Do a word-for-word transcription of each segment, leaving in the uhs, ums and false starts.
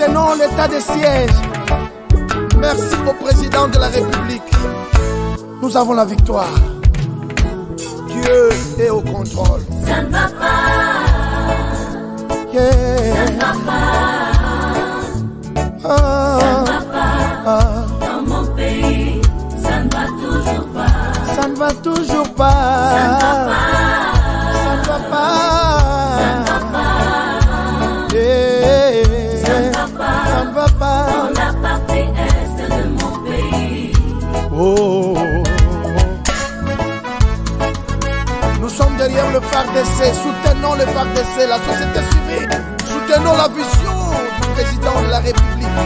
Soutenons l'état de siège. Merci au président de la République. Nous avons la victoire. Dieu est au contrôle. Ça ne va pas. Yeah. Ça ne va pas. Ah. Ça ne va pas. Ah. Dans mon pays, ça ne va toujours pas. Ça ne va toujours pas. Ça ne va pas. Ça ne va pas. Ça ne va pas. Yeah. Ça ne va pas. Ça ne va pas. Dans la partie est de mon pays. Oh. Nous sommes derrière le F A R D C. Soutenons le F A R D C, la société civile. Soutenons la vision du président de la République.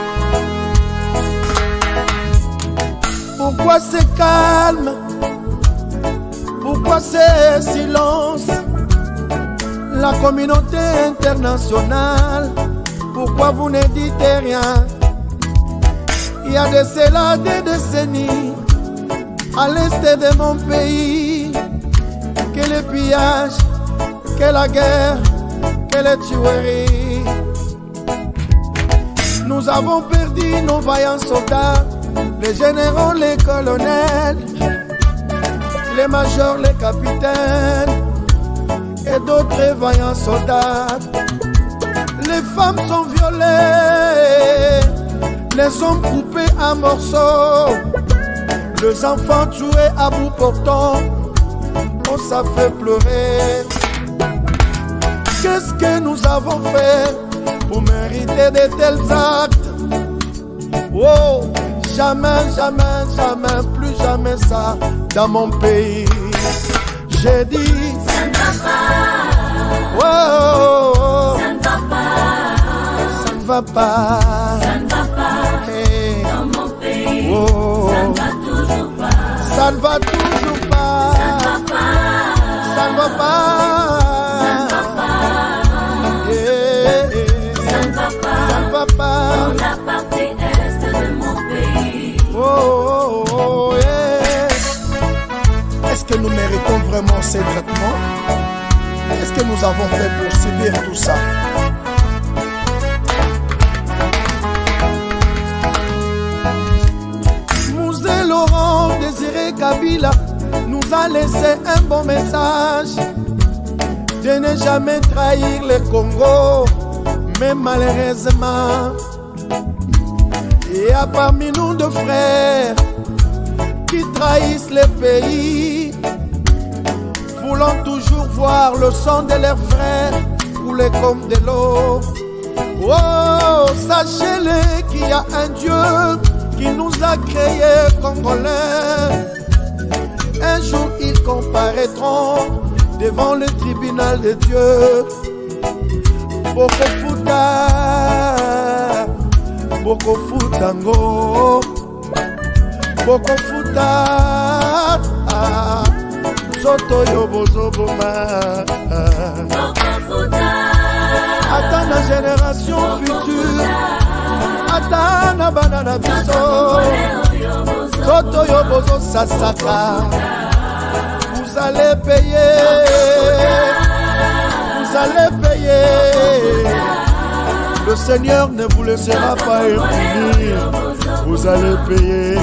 Pourquoi c'est calme? Pourquoi c'est silence? La communauté internationale, pourquoi vous ne dites rien? Il y a de cela des décennies, à l'est de mon pays, que le pillage, que la guerre, que les tueries. Nous avons perdu nos vaillants soldats, les généraux, les colonels, les majors, les capitaines et d'autres vaillants soldats. Les femmes sont violées, les hommes coupés à morceaux, les enfants tués à bout portant. Oh, ça fait pleurer. Qu'est-ce que nous avons fait pour mériter de tels actes? Oh, jamais, jamais, jamais, plus jamais ça dans mon pays. J'ai dit, ça ne va pas. Oh, oh, oh. Ça ne va pas. Ça ne va pas. Ça ne va pas. Hey. Dans mon pays, Oh. ça ne va toujours pas. Ça ne va toujours pas. Ça ne va pas. Ça ne va pas. Ça ne va pas. Yeah. Ça ne va pas. Ça ne va pas. Dans la partie est de mon pays. Oh, oh, oh, yeah. Est-ce que nous méritons vraiment ces traitements? Qu'est-ce que nous avons fait pour subir tout ça? Mouzé Laurent Désiré Kabila nous a laissé un bon message de ne jamais trahir le Congo, mais malheureusement il y a parmi nous deux frères qui trahissent le pays, voulant toujours voir le sang de leurs frères couler comme de l'eau. Oh, sachez-le qu'il y a un Dieu qui nous a créés Congolais. Un jour ils comparaîtront devant le tribunal de Dieu. Boko Futa, Boko Futango, Boko Futa, Soto Yobo Zoboma. Boko Futa. Attends la génération future, attends la banana biso. Soto Yobo Sasaka. Vous allez payer, vous allez payer. Le Seigneur ne vous laissera pas impunir. Vous allez payer.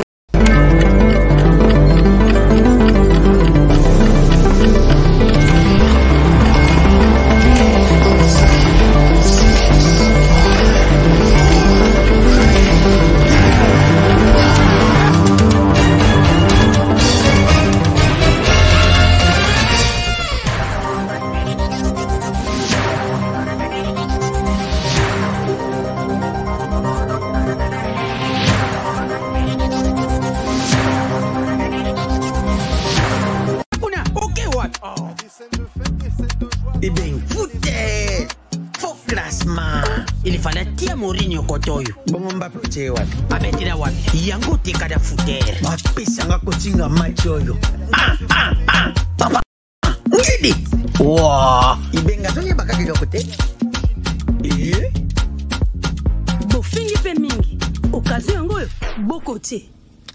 Eh bien, foutez! Faut classement. Il fallait tirer Mourinho Kotoyo. Bon, on va plus wapi. Abetira wapi. Yango teka da fouter. Apesanga kotinga match oyo. Ah ah ah. Papa. Ngidi. Wow. Ibenga sonye bakaki dokote. Eh? Bofingi pe mingi. Okazi yango bokote.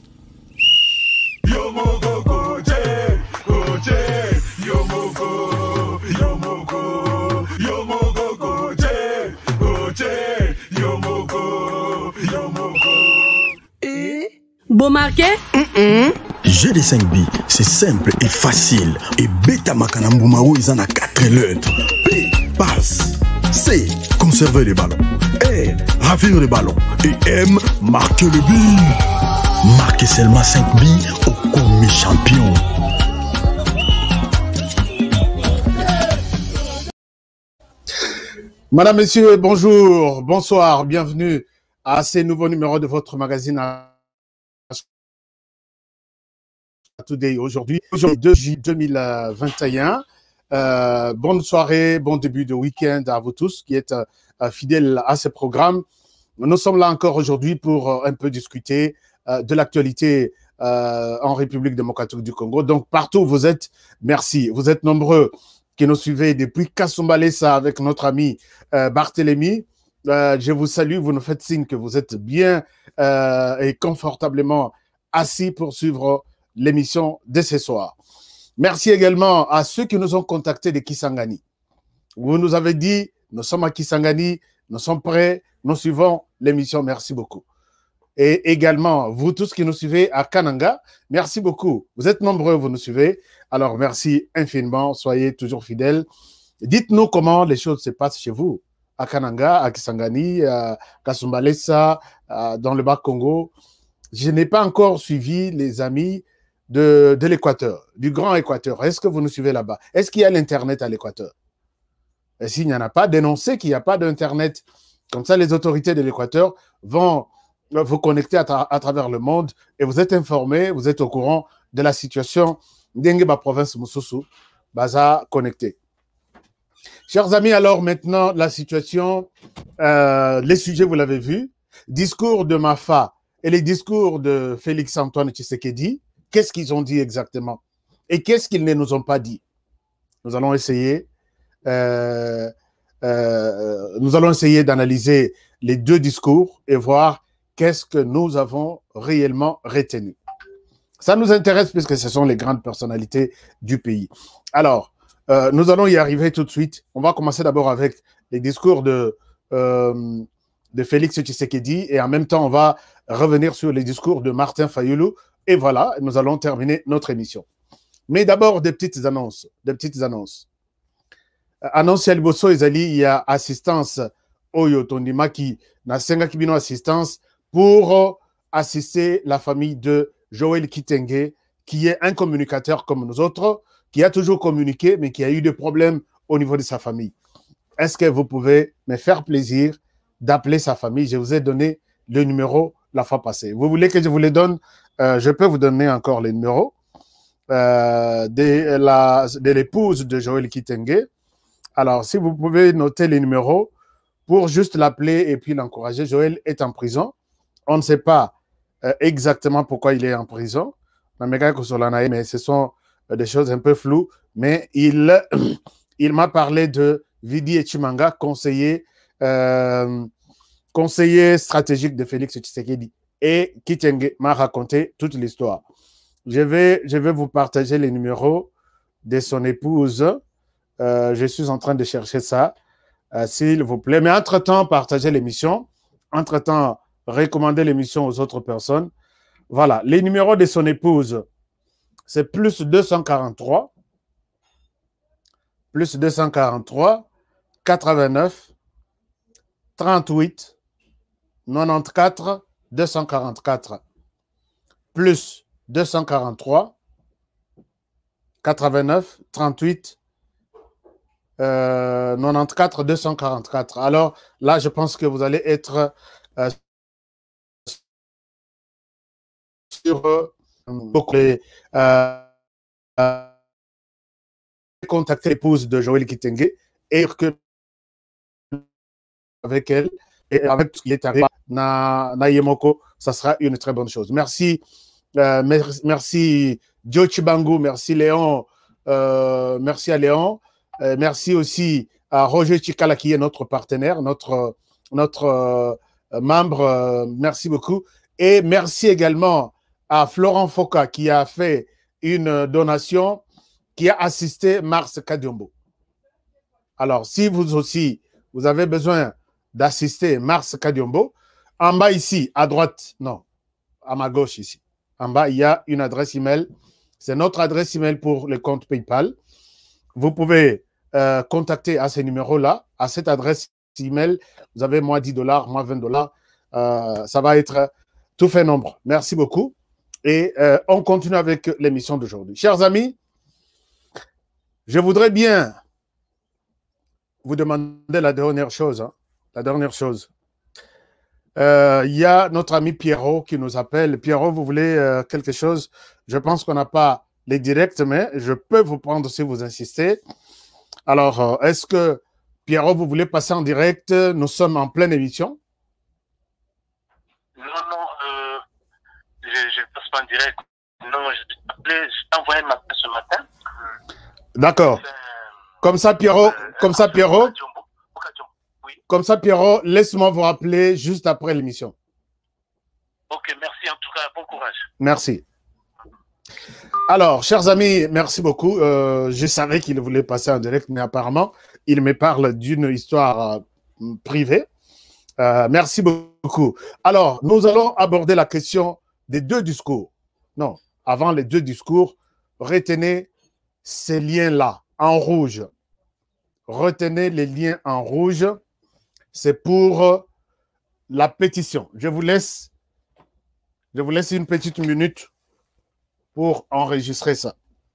Yo mogo goje, goje, yo mogo, yo mogo, yo mogo goje, goje, yo Bon marqué? Mm-mm. G D cinq B, c'est simple et facile. Et Beta Makanambumao, ils en ont quatre lettres. P, passe. C, conserver les ballons. R, ravir les ballons. Et M, marquer le but. Marquez seulement cinq billes au commis champion. Madame, Messieurs, bonjour, bonsoir, bienvenue à ce nouveau numéro de votre magazine Today. Aujourd'hui, aujourd'hui deux juillet deux mille vingt et un. Euh, bonne soirée, bon début de week-end à vous tous qui êtes euh, fidèles à ce programme. Nous sommes là encore aujourd'hui pour euh, un peu discuter euh, de l'actualité euh, en République démocratique du Congo. Donc, partout où vous êtes, merci. Vous êtes nombreux qui nous suivez depuis Kasumbalesa avec notre ami euh, Barthélémy. Euh, je vous salue, vous nous faites signe que vous êtes bien euh, et confortablement assis pour suivre l'émission de ce soir. Merci également à ceux qui nous ont contactés de Kisangani. Vous nous avez dit, nous sommes à Kisangani, nous sommes prêts, nous suivons l'émission, merci beaucoup. Et également, vous tous qui nous suivez à Kananga, merci beaucoup. Vous êtes nombreux, vous nous suivez. Alors, merci infiniment, soyez toujours fidèles. Dites-nous comment les choses se passent chez vous, à Kananga, à Kisangani, à Kasumbalesa, dans le Bas-Congo. Je n'ai pas encore suivi les amis de, de l'Équateur, du Grand Équateur. Est-ce que vous nous suivez là-bas? Est-ce qu'il y a l'Internet à l'Équateur? Et s'il n'y en a pas, dénoncez qu'il n'y a pas d'Internet. Comme ça, les autorités de l'Équateur vont vous connecter à, tra à travers le monde et vous êtes informés, vous êtes au courant de la situation d'Engeba province Moussousou, Baza connecté. Chers amis, alors maintenant, la situation, euh, les sujets, vous l'avez vu, discours de Mafa et les discours de Félix-Antoine Tshisekedi, qu'est-ce qu'ils ont dit exactement? Et qu'est-ce qu'ils ne nous ont pas dit? Nous allons essayer, euh, euh, nous allons essayer d'analyser les deux discours et voir qu'est-ce que nous avons réellement retenu. Ça nous intéresse puisque ce sont les grandes personnalités du pays. Alors, euh, nous allons y arriver tout de suite. On va commencer d'abord avec les discours de, euh, de Félix Tshisekedi et en même temps, on va revenir sur les discours de Martin Fayulu. Et voilà, nous allons terminer notre émission. Mais d'abord, des petites annonces. Des petites annonces. Annonce ya liboso ezali, il y a assistance Oyo Tondimaki na senga kibino assistance pour assister la famille de Joël Kitenge, qui est un communicateur comme nous autres, qui a toujours communiqué, mais qui a eu des problèmes au niveau de sa famille. Est-ce que vous pouvez me faire plaisir d'appeler sa famille? Je vous ai donné le numéro la fois passée. Vous voulez que je vous les donne? euh, Je peux vous donner encore les numéros euh, de l'épouse de, de Joël Kitenge. Alors, si vous pouvez noter les numéros pour juste l'appeler et puis l'encourager. Joël est en prison. On ne sait pas euh, exactement pourquoi il est en prison, mais ce sont euh, des choses un peu floues. Mais il, il m'a parlé de Vidi Echimanga, conseiller, euh, conseiller stratégique de Félix Tshisekedi. Et Kitenge m'a raconté toute l'histoire. Je vais, je vais vous partager les numéros de son épouse. Euh, je suis en train de chercher ça, euh, s'il vous plaît. Mais entre-temps, partagez l'émission. Entre-temps, recommander l'émission aux autres personnes. Voilà, les numéros de son épouse, c'est plus deux cent quarante-trois, plus deux cent quarante-trois, quatre-vingt-neuf, trente-huit, quatre-vingt-quatorze, deux cent quarante-quatre, plus deux cent quarante-trois, quatre-vingt-neuf, trente-huit, euh, quatre-vingt-quatorze, deux cent quarante-quatre. Alors là, je pense que vous allez être euh, sur euh, beaucoup de euh, euh, contacter l'épouse de Joël Kitenge et que avec elle et avec ce qui est arrivé na, na Yemoko, ça sera une très bonne chose. Merci, euh, merci, merci Joe Chibangu, merci Léon, euh, merci à Léon, euh, merci aussi à Roger Chikala qui est notre partenaire, notre, notre euh, membre, euh, merci beaucoup. Et merci également à Florent Foka qui a fait une donation, qui a assisté Mars Kadiombo. Alors, si vous aussi, vous avez besoin d'assister Mars Kadiombo, en bas ici, à droite, non, à ma gauche ici, En bas, il y a une adresse email. C'est notre adresse email pour le compte PayPal. Vous pouvez euh, contacter à ce numéro-là, à cette adresse email. Vous avez moins dix dollars, moins vingt dollars. Euh, ça va être tout fait nombre. Merci beaucoup. Et euh, on continue avec l'émission d'aujourd'hui. Chers amis, je voudrais bien vous demander la dernière chose. Hein, la dernière chose. Il euh, y a notre ami Pierrot qui nous appelle. Pierrot, vous voulez euh, quelque chose? Je pense qu'on n'a pas les directs, mais je peux vous prendre si vous insistez. Alors, euh, est-ce que Pierrot, vous voulez passer en direct? Nous sommes en pleine émission. Non, non, euh, je ne passe pas en direct. Non, je t'ai envoyé un matin ce matin. D'accord. Comme ça, Pierrot, euh, comme ça, Pierrot. Comme ça, Pierrot, laisse-moi vous rappeler juste après l'émission. Ok, merci en tout cas, bon courage. Merci. Alors, chers amis, merci beaucoup. Euh, je savais qu'il voulait passer en direct, mais apparemment, il me parle d'une histoire euh, privée. Euh, merci beaucoup. Alors, nous allons aborder la question des deux discours. Non, avant les deux discours, retenez ces liens-là en rouge. Retenez les liens en rouge. C'est pour la pétition. Je vous laisse, je vous laisse une petite minute pour enregistrer ça.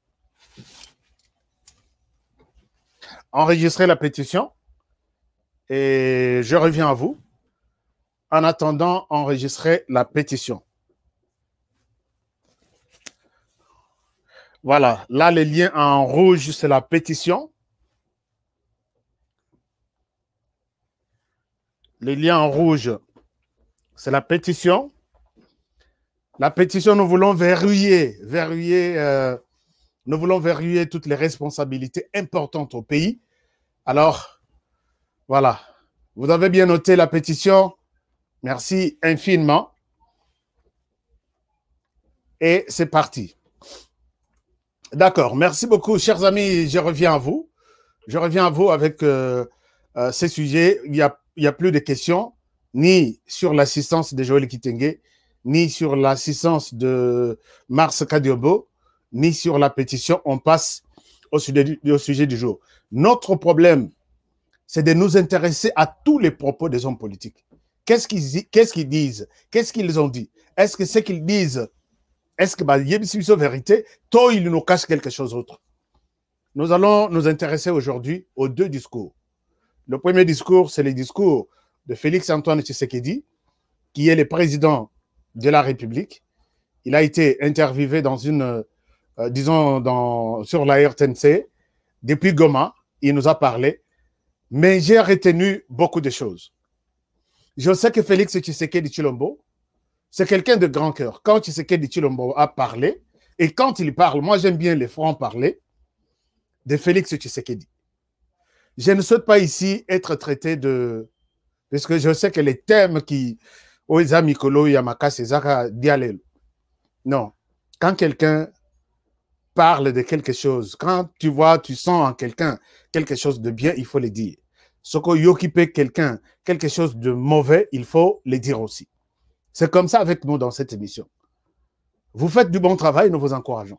Enregistrer la pétition et je reviens à vous. En attendant, enregistrer la pétition. Voilà, là, les liens en rouge, c'est la pétition. Les liens en rouge, c'est la pétition. La pétition, nous voulons verrouiller, verrouiller, euh, nous voulons verrouiller toutes les responsabilités importantes au pays. Alors, voilà. Vous avez bien noté la pétition. Merci infiniment. Et c'est parti. D'accord. Merci beaucoup, chers amis. Je reviens à vous. Je reviens à vous avec euh, euh, ces sujets. Il y a Il n'y a plus de questions, ni sur l'assistance de Joël Kitenge, ni sur l'assistance de Mars Kadiobo, ni sur la pétition. On passe au sujet du, au sujet du jour. Notre problème, c'est de nous intéresser à tous les propos des hommes politiques. Qu'est-ce qu'ils qu'est-ce qu'ils disent? Qu'est-ce qu'ils ont dit? Est-ce que ce qu'ils disent, est-ce que, bah, il y a une vérité? Toi, ils nous cachent quelque chose d'autre. Nous allons nous intéresser aujourd'hui aux deux discours. Le premier discours, c'est le discours de Félix-Antoine Tshisekedi, qui est le président de la République. Il a été interviewé dans une, euh, disons, dans, sur la R T N C depuis Goma. Il nous a parlé. Mais j'ai retenu beaucoup de choses. Je sais que Félix Tshisekedi Tshilombo, c'est quelqu'un de grand cœur. Quand Tshisekedi Tshilombo a parlé, et quand il parle, moi j'aime bien les francs-parler de Félix Tshisekedi. Je ne souhaite pas ici être traité de... Parce que je sais que les thèmes qui... Oeza Mikolo Yamaka César Dialelo. Non. Quand quelqu'un parle de quelque chose, quand tu vois, tu sens en quelqu'un quelque chose de bien, il faut le dire. Ce qu'on occupe quelqu'un, quelque chose de mauvais, il faut le dire aussi. C'est comme ça avec nous dans cette émission. Vous faites du bon travail, nous vous encourageons.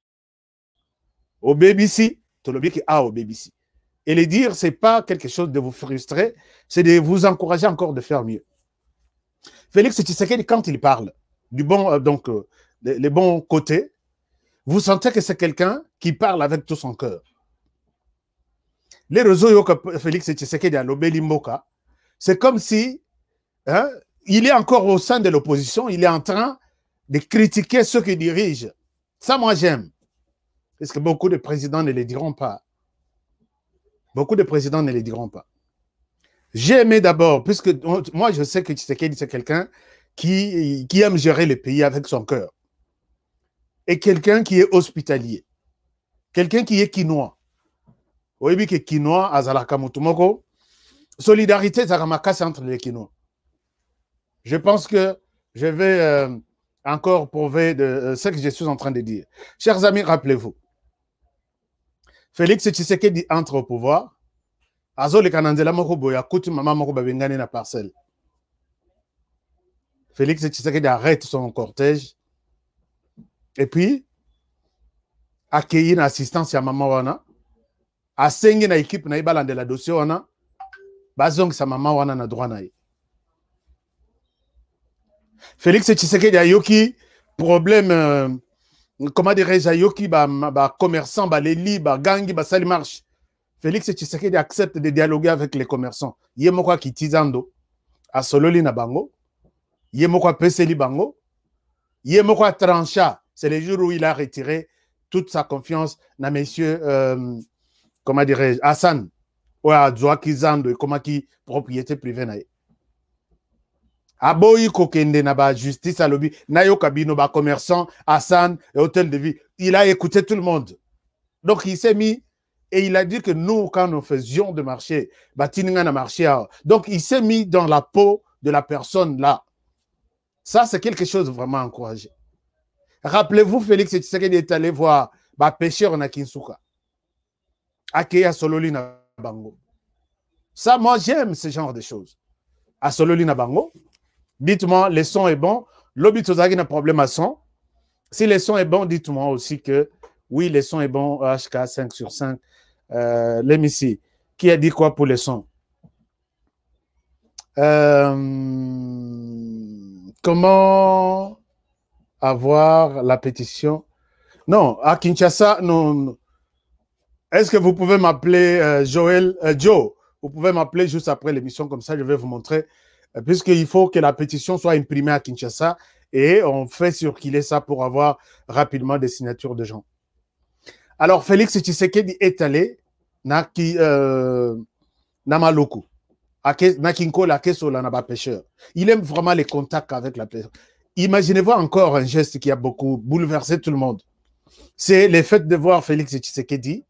Au B B C, tu le qui a au B B C. Et le dire, ce n'est pas quelque chose de vous frustrer, c'est de vous encourager encore de faire mieux. Félix Tshisekedi, quand il parle du bon, euh, donc, euh, les, les bons côtés, vous sentez que c'est quelqu'un qui parle avec tout son cœur. Les réseaux que Félix Tshisekedi a l'Obeli Mboka, c'est comme si hein, il est encore au sein de l'opposition, il est en train de critiquer ceux qui dirigent. Ça, moi, j'aime. Parce que beaucoup de présidents ne le diront pas. Beaucoup de présidents ne le diront pas. J'ai aimé d'abord, puisque moi, je sais que Tshisekedi, c'est quelqu'un qui, qui aime gérer le pays avec son cœur. Et quelqu'un qui est hospitalier. Quelqu'un qui est quinois. Oui, que quinois, azalaka mutumoko. Solidarité, zaramaka, c'est entre les quinois. Je pense que je vais euh, encore prouver de euh, ce que je suis en train de dire. Chers amis, rappelez-vous. Félix Tshisekedi entre au pouvoir. Azo le kananzela moko boya kuti mama moko babengane na parcelle. Félix Tshisekedi arrête son cortège Et puis, accueillir une assistance à maman wana, à cinq na équipe na iba de la dossier wana, bazong sa maman wana na droit na. Félix Tshisekedi a yoki problème, euh, comment dirais-je, a yoki ba, ba commerçant, ba leli, ba gangi, ba sali marche. Félix Tshisekedi accepte de dialoguer avec les commerçants. Yemokwa kitizando, a sololi na bango, yemokwa peseli bango, yemokwa trancha. C'est le jour où il a retiré toute sa confiance dans monsieur, euh, comment dirais-je, Hassan, ou à Zouakizando, et comment qui propriété privée naïe. Aboyi kokende na ba justice à lobby, na yo kabino ba commerçant, Hassan et hôtel de vie. Il a écouté tout le monde. Donc il s'est mis et il a dit que nous, quand nous faisions de marché, bah tininga na marché. Donc il s'est mis dans la peau de la personne là. Ça, c'est quelque chose de vraiment encouragé. Rappelez-vous, Félix Tshisekedi est allé voir bah, pêcheur na Kinsuka. Akeya Sololi na Bango. Ça, moi, j'aime ce genre de choses. À Sololi na Bango, dites-moi, le son est bon. L'obit Tozagi n'a problème à son. Si le son est bon, dites-moi aussi que oui, le son est bon. H K cinq sur cinq. Euh, L'émission. Qui a dit quoi pour le son? euh, Comment avoir la pétition? Non, à Kinshasa, non. Est-ce que vous pouvez m'appeler euh, Joël, euh, Joe? Vous pouvez m'appeler juste après l'émission, comme ça je vais vous montrer. Euh, Puisqu'il faut que la pétition soit imprimée à Kinshasa et on fait circuler ça pour avoir rapidement des signatures de gens. Alors, Félix Tshisekedi est allé na ki, euh, na Maloko, na Kinkola, Kesola, na ba pêcheur. Il aime vraiment les contacts avec la pêche. Imaginez-vous encore un geste qui a beaucoup bouleversé tout le monde. C'est le fait de voir Félix Tshisekedi,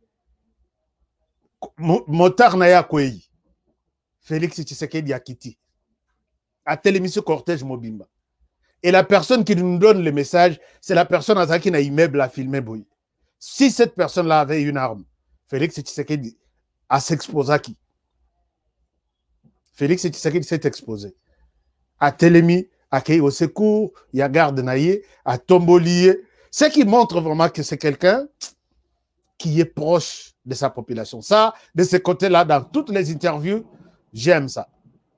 Motar Naya Kwei, Félix Tshisekedi a quitté. À télémission cortège Mobimba. Et la personne qui nous donne le message, c'est la personne à qui n'a immeuble à filmer Boy. Si cette personne-là avait une arme, Félix Tshisekedi a s'exposé à qui? Félix Tshisekedi s'est exposé. À Télémi, à Kei au secours, il y a garde naïe, à Tombolié. Ce qui montre vraiment que c'est quelqu'un qui est proche de sa population. Ça, de ce côté-là, dans toutes les interviews, j'aime ça.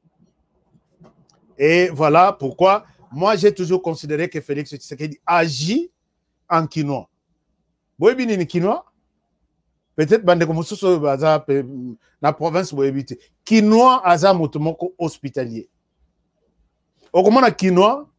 Et voilà pourquoi moi, j'ai toujours considéré que Félix Tshisekedi agit en quinois. Vous avez vu quinois? Peut-être que dans la province, vous avez vu quinois aza motomoko hospitalier. Au comment na quinois,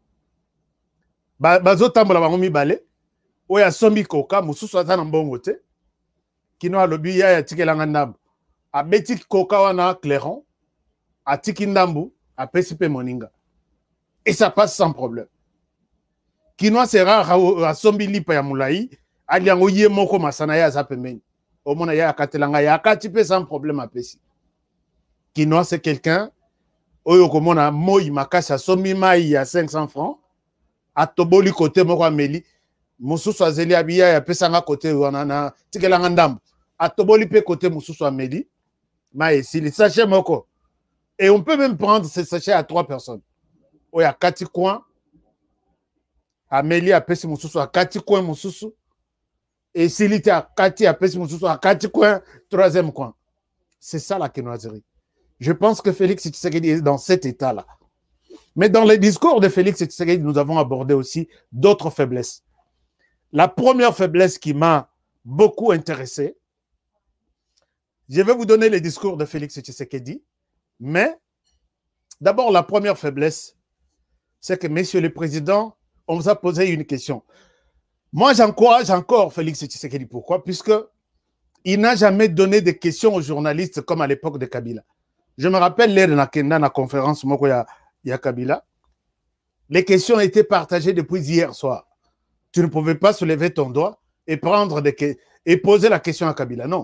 bazo tambola bango mibale, oya sombi koka, mususu aza na mbongo te. Quinois lobi ya ya tikelanga ndambu. A beti koka wana clairon, a tiki ndambu, a pesipe moninga. Et ça passe sans problème. Quinois c'est rare a sombi lipa ya mulai, aliango ye moko masana ya za pembeni. Au moins ya katelanga ya katipe sans problème a pesi. Quinois c'est quelqu'un oyo komona moi makasa sombi mai ya cinq cents francs, a toboli côté moko ameli, mususu azeli abiya ya pesanga côté wana na tikelanga ndambu. A toboli pe côté mususu ameli, mai si le sachet moko. Et on peut même prendre ce sachet à trois personnes. Il y a quatre coins. Amélie a pesi mususu à quatre coins mususu. Et s'il était à quatre, a pesi mususu à quatre coins, troisième coin. C'est ça la quinoiserie. Je pense que Félix Tshisekedi est dans cet état-là. Mais dans les discours de Félix Tshisekedi, nous avons abordé aussi d'autres faiblesses. La première faiblesse qui m'a beaucoup intéressé, je vais vous donner les discours de Félix Tshisekedi, mais d'abord la première faiblesse, c'est que, Monsieur le Président, on vous a posé une question. Moi, j'encourage encore Félix Tshisekedi. Pourquoi? Puisqu'il n'a jamais donné de questions aux journalistes comme à l'époque de Kabila. Je me rappelle, l'ère de la conférence, il y a Kabila. Les questions étaient partagées depuis hier soir. Tu ne pouvais pas soulever ton doigt et, prendre des et poser la question à Kabila. Non.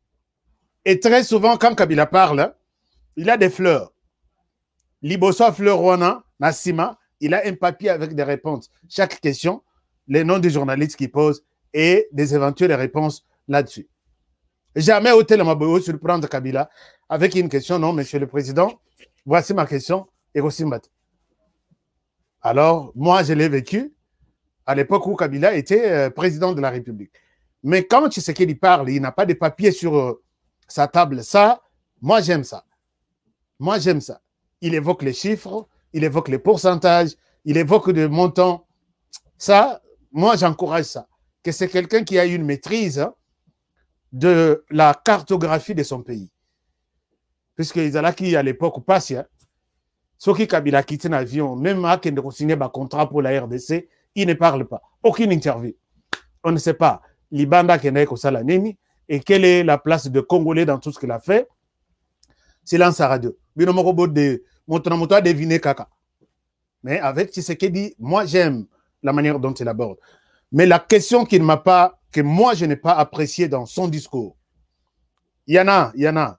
Et très souvent, quand Kabila parle, il a des fleurs. Liboso fleur Rwana, Nassima, il a un papier avec des réponses. Chaque question, les noms des journalistes qui posent et des éventuelles réponses là-dessus. Jamais Hôtel Maboyo surprendre Kabila avec une question. Non, Monsieur le Président, voici ma question. Et aussi, alors, moi, je l'ai vécu. à l'époque où Kabila était euh, président de la République. Mais quand Tshisekedi parle, il n'a pas de papier sur euh, sa table. Ça, moi, j'aime ça. Moi, j'aime ça. Il évoque les chiffres, il évoque les pourcentages, il évoque des montants. Ça, moi, j'encourage ça. Que c'est quelqu'un qui a une maîtrise hein, de la cartographie de son pays. Puisque Izalaki, à l'époque, passe, hein, ceux qui Kabila quitté l'avion, même à qui a signé un contrat pour la R D C, il ne parle pas. Aucune interview. On ne sait pas. Libanda qui est au Nini et quelle est la place de Congolais dans tout ce qu'il a fait. Silence à radio. Binomo de Montonamoto a deviné Kaka. Mais avec Tshisekedi, moi j'aime la manière dont il aborde. Mais la question qu'il ne m'a pas, que moi je n'ai pas appréciée dans son discours, il y en a, il y en a.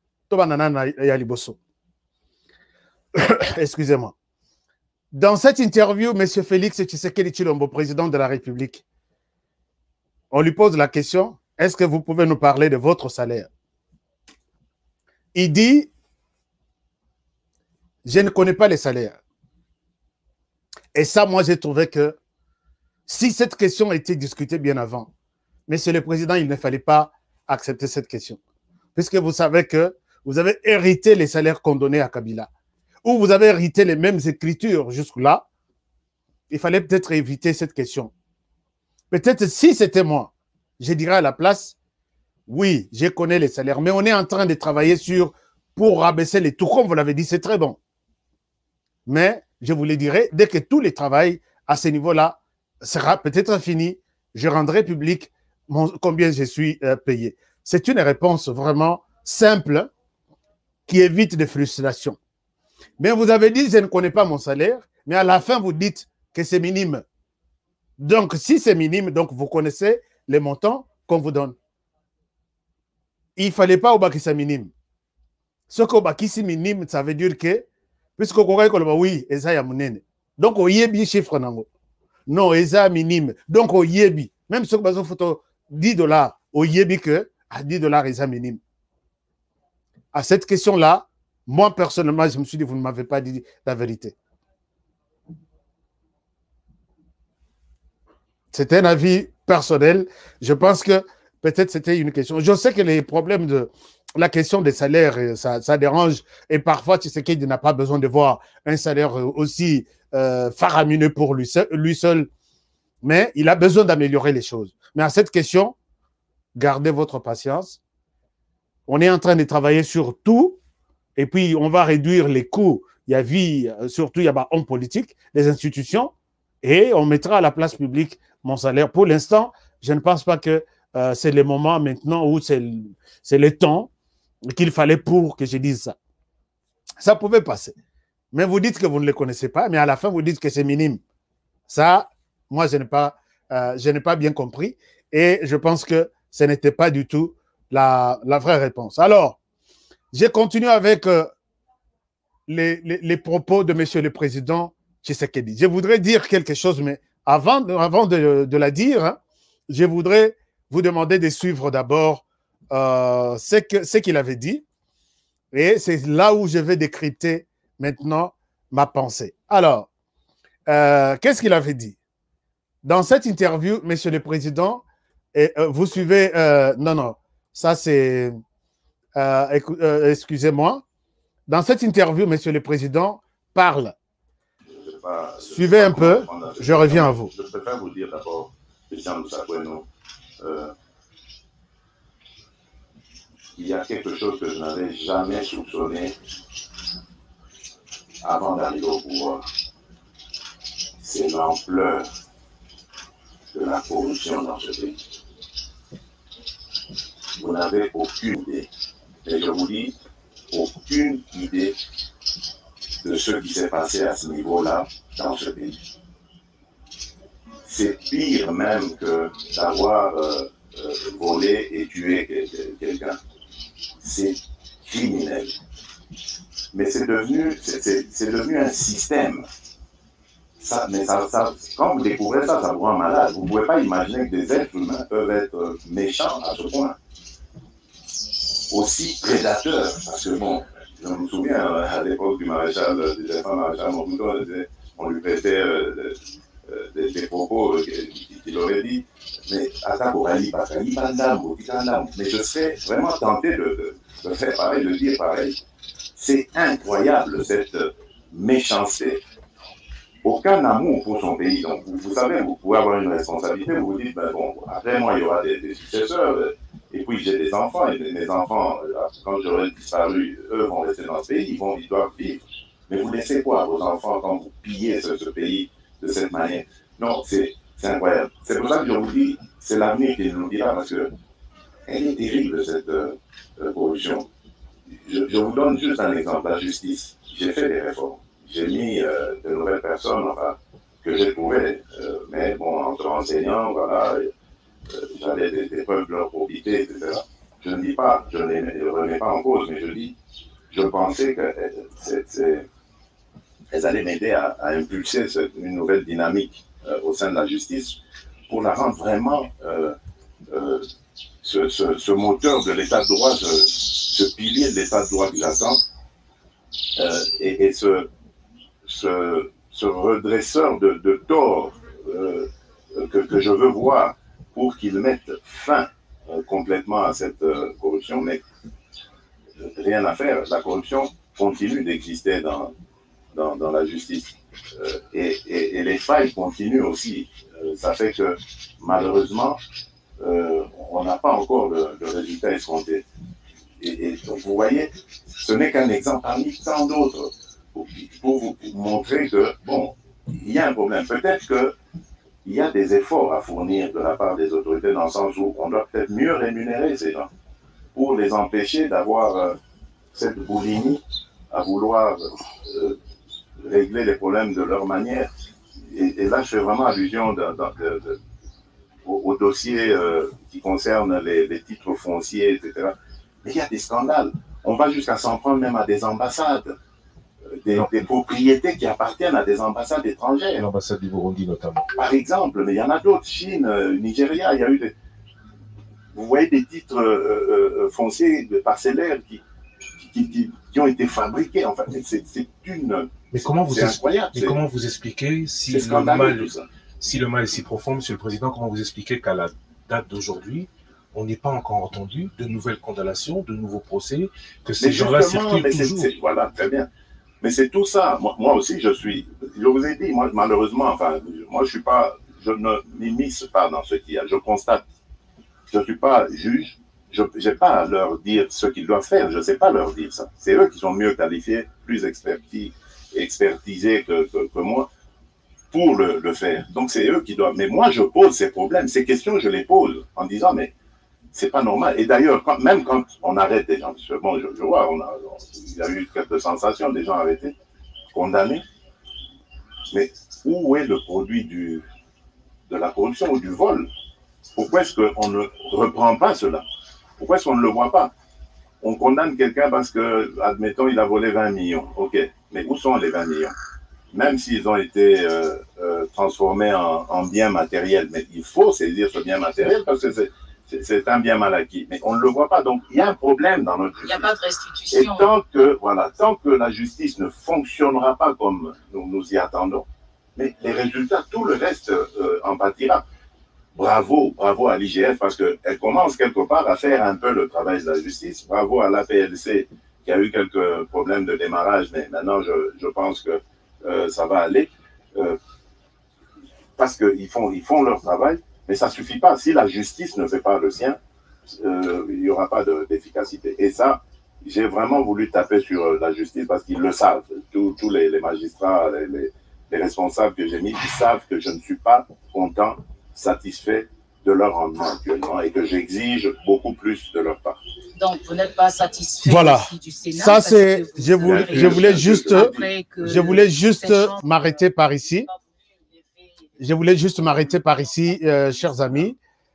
Excusez-moi. Dans cette interview, M. Félix Tshisekedi Tshilombo, président de la République, on lui pose la question, est-ce que vous pouvez nous parler de votre salaire? Il dit, je ne connais pas les salaires. Et ça, moi, j'ai trouvé que si cette question était discutée bien avant, Monsieur le Président, il ne fallait pas accepter cette question. Puisque vous savez que vous avez hérité les salaires qu'on donnait à Kabila, ou vous avez hérité les mêmes écritures jusque-là, il fallait peut-être éviter cette question. Peut-être si c'était moi, je dirais à la place, oui, je connais les salaires, mais on est en train de travailler sur, pour rabaisser les taux, comme vous l'avez dit, c'est très bon. Mais je vous le dirai, dès que tout le travail à ce niveau-là sera peut-être fini, je rendrai public mon, combien je suis euh, payé. C'est une réponse vraiment simple qui évite des frustrations. Mais vous avez dit, je ne connais pas mon salaire, mais à la fin, vous dites que c'est minime. Donc, si c'est minime, donc vous connaissez les montants qu'on vous donne. Il ne fallait pas au baki c'est minime. Ce qu'au baki c'est minime, ça veut dire que, puisque vous croyez que oui, et ça y a monnaie. Donc, au yebi chiffre nango. Non, et ça minime. Donc, au yebi. Même ce que vous photo dix dollars, au yebi que, à dix dollars, et ça minime. À cette question-là, moi, personnellement, je me suis dit, vous ne m'avez pas dit la vérité. C'était un avis personnel. Je pense que peut-être c'était une question. Je sais que les problèmes de la question des salaires, ça, ça dérange. Et parfois, tu sais qu'il n'a pas besoin de voir un salaire aussi euh, faramineux pour lui seul, lui seul. Mais il a besoin d'améliorer les choses. Mais à cette question, gardez votre patience. On est en train de travailler sur tout. Et puis, on va réduire les coûts. Il y a vie, surtout, il y a bah, hommes politiques, les institutions. Et on mettra à la place publique mon salaire. Pour l'instant, je ne pense pas que euh, c'est le moment maintenant où c'est le, le temps qu'il fallait pour que je dise ça. Ça pouvait passer. Mais vous dites que vous ne le connaissez pas, mais à la fin, vous dites que c'est minime. Ça, moi, je n'ai pas, euh, je n'ai pas bien compris. Et je pense que ce n'était pas du tout la, la vraie réponse. Alors, j'ai continué avec euh, les, les, les propos de M. le Président Tshisekedi. Je voudrais dire quelque chose, mais avant, avant de, de la dire, hein, je voudrais vous demander de suivre d'abord euh, ce que, ce qu'il avait dit. Et c'est là où je vais décrypter maintenant ma pensée. Alors, euh, qu'est-ce qu'il avait dit? Dans cette interview, M. le Président, et, euh, vous suivez... Euh, non, non, ça c'est... Euh, euh, excusez-moi. Dans cette interview, M. le Président parle. Pas, Suivez un peu, je reviens à vous. Je préfère vous dire d'abord, Christian Moussakoueno, euh, il y a quelque chose que je n'avais jamais soupçonné avant d'arriver au pouvoir. C'est l'ampleur de la corruption dans ce pays. Vous n'avez aucune idée. Et je vous dis, aucune idée de ce qui s'est passé à ce niveau-là dans ce pays. C'est pire même que d'avoir euh, euh, volé et tué quelqu'un. C'est criminel. Mais c'est devenu, c'est devenu un système. Ça, mais ça, ça, quand vous découvrez ça, ça vous rend malade. Vous ne pouvez pas imaginer que des êtres humains peuvent être méchants à ce point. Aussi prédateurs. Parce que bon, je me souviens à l'époque du maréchal, du défunt maréchal Mobutu, on lui prêtait euh, euh, des, des propos euh, qu'il aurait dit, mais mais je serais vraiment tenté de, de, de faire pareil, de dire pareil. C'est incroyable cette méchanceté. Aucun amour pour son pays. Donc, vous, vous savez, vous pouvez avoir une responsabilité, vous vous dites, ben bon, après moi, il y aura des, des successeurs, et puis j'ai des enfants, et mes enfants, quand j'aurai disparu, eux vont rester dans ce pays, ils, vont, ils doivent vivre. Mais vous laissez quoi à vos enfants quand vous pillez ce, ce pays de cette manière? Non, c'est incroyable. C'est pour ça que je vous dis, c'est l'avenir qui nous dira, parce que elle est terrible, cette euh, corruption. Je, je vous donne juste un exemple, la justice. J'ai fait des réformes. J'ai mis euh, de nouvelles personnes, enfin, que j'ai trouvées, euh, mais bon, entre enseignants, voilà, euh, j'avais des, des preuves de leur probité, et cetera. Je ne dis pas, je ne les remets pas en cause, mais je dis, je pensais qu'elles allaient m'aider à, à impulser cette, une nouvelle dynamique euh, au sein de la justice pour la rendre vraiment euh, euh, ce, ce, ce moteur de l'état de droit, ce, ce pilier de l'état de droit que j'attends, euh, et, et ce, ce, ce redresseur de, de tort euh, que, que je veux voir pour qu'il mette fin euh, complètement à cette euh, corruption. Mais rien à faire, la corruption continue d'exister dans, dans, dans la justice. Euh, et, et, et les failles continuent aussi. Euh, ça fait que malheureusement, euh, on n'a pas encore le, le résultat escompté. Et, et donc vous voyez, ce n'est qu'un exemple parmi tant d'autres pour, pour vous montrer que, bon, il y a un problème. Peut-être qu'il y a des efforts à fournir de la part des autorités dans le sens où on doit peut-être mieux rémunérer ces gens pour les empêcher d'avoir euh, cette boulimie à vouloir euh, régler les problèmes de leur manière. Et, et là, je fais vraiment allusion de, de, de, de, au, au dossier euh, qui concerne les, les titres fonciers, et cetera. Mais il y a des scandales. On va jusqu'à s'en prendre même à des ambassades, des, des propriétés qui appartiennent à des ambassades étrangères. L'ambassade du Burundi notamment. Par exemple, mais il y en a d'autres, Chine, Nigeria, il y a eu des... Vous voyez des titres euh, euh, fonciers, de parcellaires qui, qui, qui, qui ont été fabriqués. Enfin, c'est une... Mais comment vous, incroyable, mais comment vous expliquez si le, mal, si le mal est si profond, Monsieur le Président, comment vous expliquez qu'à la date d'aujourd'hui, on n'est pas encore entendu de nouvelles condamnations, de nouveaux procès, que ces gens-là circulent toujours. C est, c est, voilà, très bien. Mais c'est tout ça. Moi, moi aussi, je suis... Je vous ai dit, moi, malheureusement, enfin, moi, je suis pas... Je ne m'immisce pas dans ce qu'il y a. Je constate. Je ne suis pas juge. Je n'ai pas à leur dire ce qu'ils doivent faire. Je ne sais pas leur dire ça. C'est eux qui sont mieux qualifiés, plus expertis, expertisés que, que, que moi pour le, le faire. Donc, c'est eux qui doivent... Mais moi, je pose ces problèmes. Ces questions, je les pose en disant, mais c'est pas normal. Et d'ailleurs, même quand on arrête des gens, bon, je, je vois, on a, on, il y a eu quelques sensations, des gens arrêtés, condamnés. Mais où est le produit du, de la corruption ou du vol? Pourquoi est-ce qu'on ne reprend pas cela? Pourquoi est-ce qu'on ne le voit pas? On condamne quelqu'un parce que, admettons, il a volé vingt millions. OK, mais où sont les vingt millions? Même s'ils ont été euh, euh, transformés en, en biens matériels. Mais il faut saisir ce bien matériel parce que c'est c'est un bien mal acquis, mais on ne le voit pas. Donc, il y a un problème dans notre justice. Il n'y a pas de restitution. Et tant que, voilà, tant que la justice ne fonctionnera pas comme nous nous y attendons, mais les résultats, tout le reste euh, en pâtira. Bravo, bravo à l'I G F, parce qu'elle commence quelque part à faire un peu le travail de la justice. Bravo à l'A P L C, qui a eu quelques problèmes de démarrage, mais maintenant, je, je pense que euh, ça va aller. Euh, parce qu'ils font, ils font leur travail. Mais ça ne suffit pas. Si la justice ne fait pas le sien, euh, il n'y aura pas d'efficacité. Et ça, j'ai vraiment voulu taper sur la justice parce qu'ils le savent. Tous, tous les, les magistrats, les, les, les responsables que j'ai mis, ils savent que je ne suis pas content, satisfait de leur rendement actuellement et que j'exige beaucoup plus de leur part. Donc, vous n'êtes pas satisfait voilà. du Sénat. Ça, c'est... Je, vous, je voulais juste, je voulais juste m'arrêter par ici. Je voulais juste m'arrêter par ici, euh, chers amis.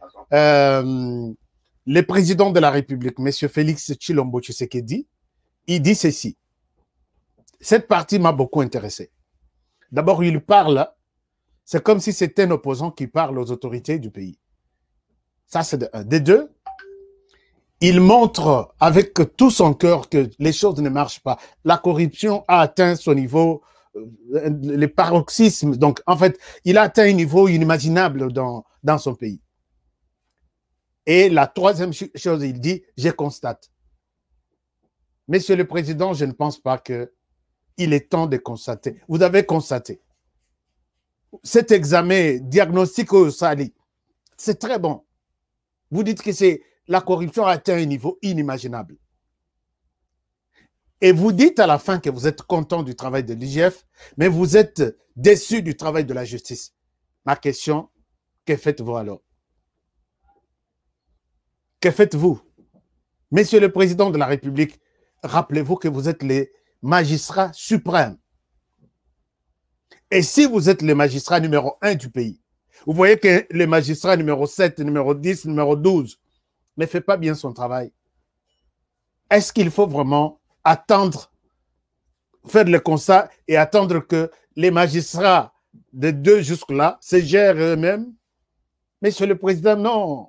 Euh, le président de la République, M. Félix Tshilombo Tshisekedi, il dit ceci. Cette partie m'a beaucoup intéressé. D'abord, il parle, c'est comme si c'était un opposant qui parle aux autorités du pays. Ça, c'est de un. Des deux, il montre avec tout son cœur que les choses ne marchent pas. La corruption a atteint son niveau les paroxysmes. Donc, en fait, il a atteint un niveau inimaginable dans, dans son pays. Et la troisième chose, il dit, je constate. Monsieur le Président, je ne pense pas qu'il est temps de constater. Vous avez constaté. Cet examen diagnostic au Sali, c'est très bon. Vous dites que c'est la corruption a atteint un niveau inimaginable. Et vous dites à la fin que vous êtes content du travail de l'I G F, mais vous êtes déçu du travail de la justice. Ma question, que faites-vous alors? Que faites-vous? Monsieur le Président de la République, rappelez-vous que vous êtes les magistrats suprêmes. Et si vous êtes le magistrat numéro un du pays, vous voyez que le magistrat numéro sept, numéro dix, numéro douze ne fait pas bien son travail. Est-ce qu'il faut vraiment attendre, faire le constat et attendre que les magistrats de deux jusque-là se gèrent eux-mêmes? Monsieur le Président, non.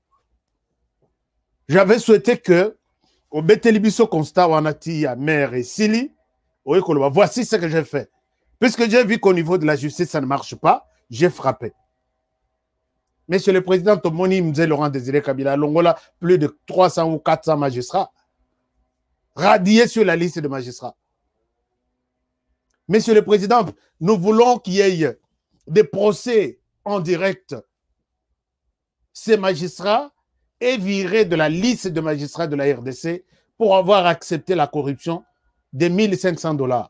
J'avais souhaité que au Betelibiso constat où on a dit à Mère et Sili, voici ce que j'ai fait. Puisque j'ai vu qu'au niveau de la justice, ça ne marche pas, j'ai frappé. Monsieur le Président, Tomoni Mzé Laurent Désiré Kabila, Longola, plus de trois cents ou quatre cents magistrats, radiés sur la liste de magistrats. Monsieur le Président, nous voulons qu'il y ait des procès en direct. Ces magistrats est viré de la liste de magistrats de la R D C pour avoir accepté la corruption de mille cinq cents dollars.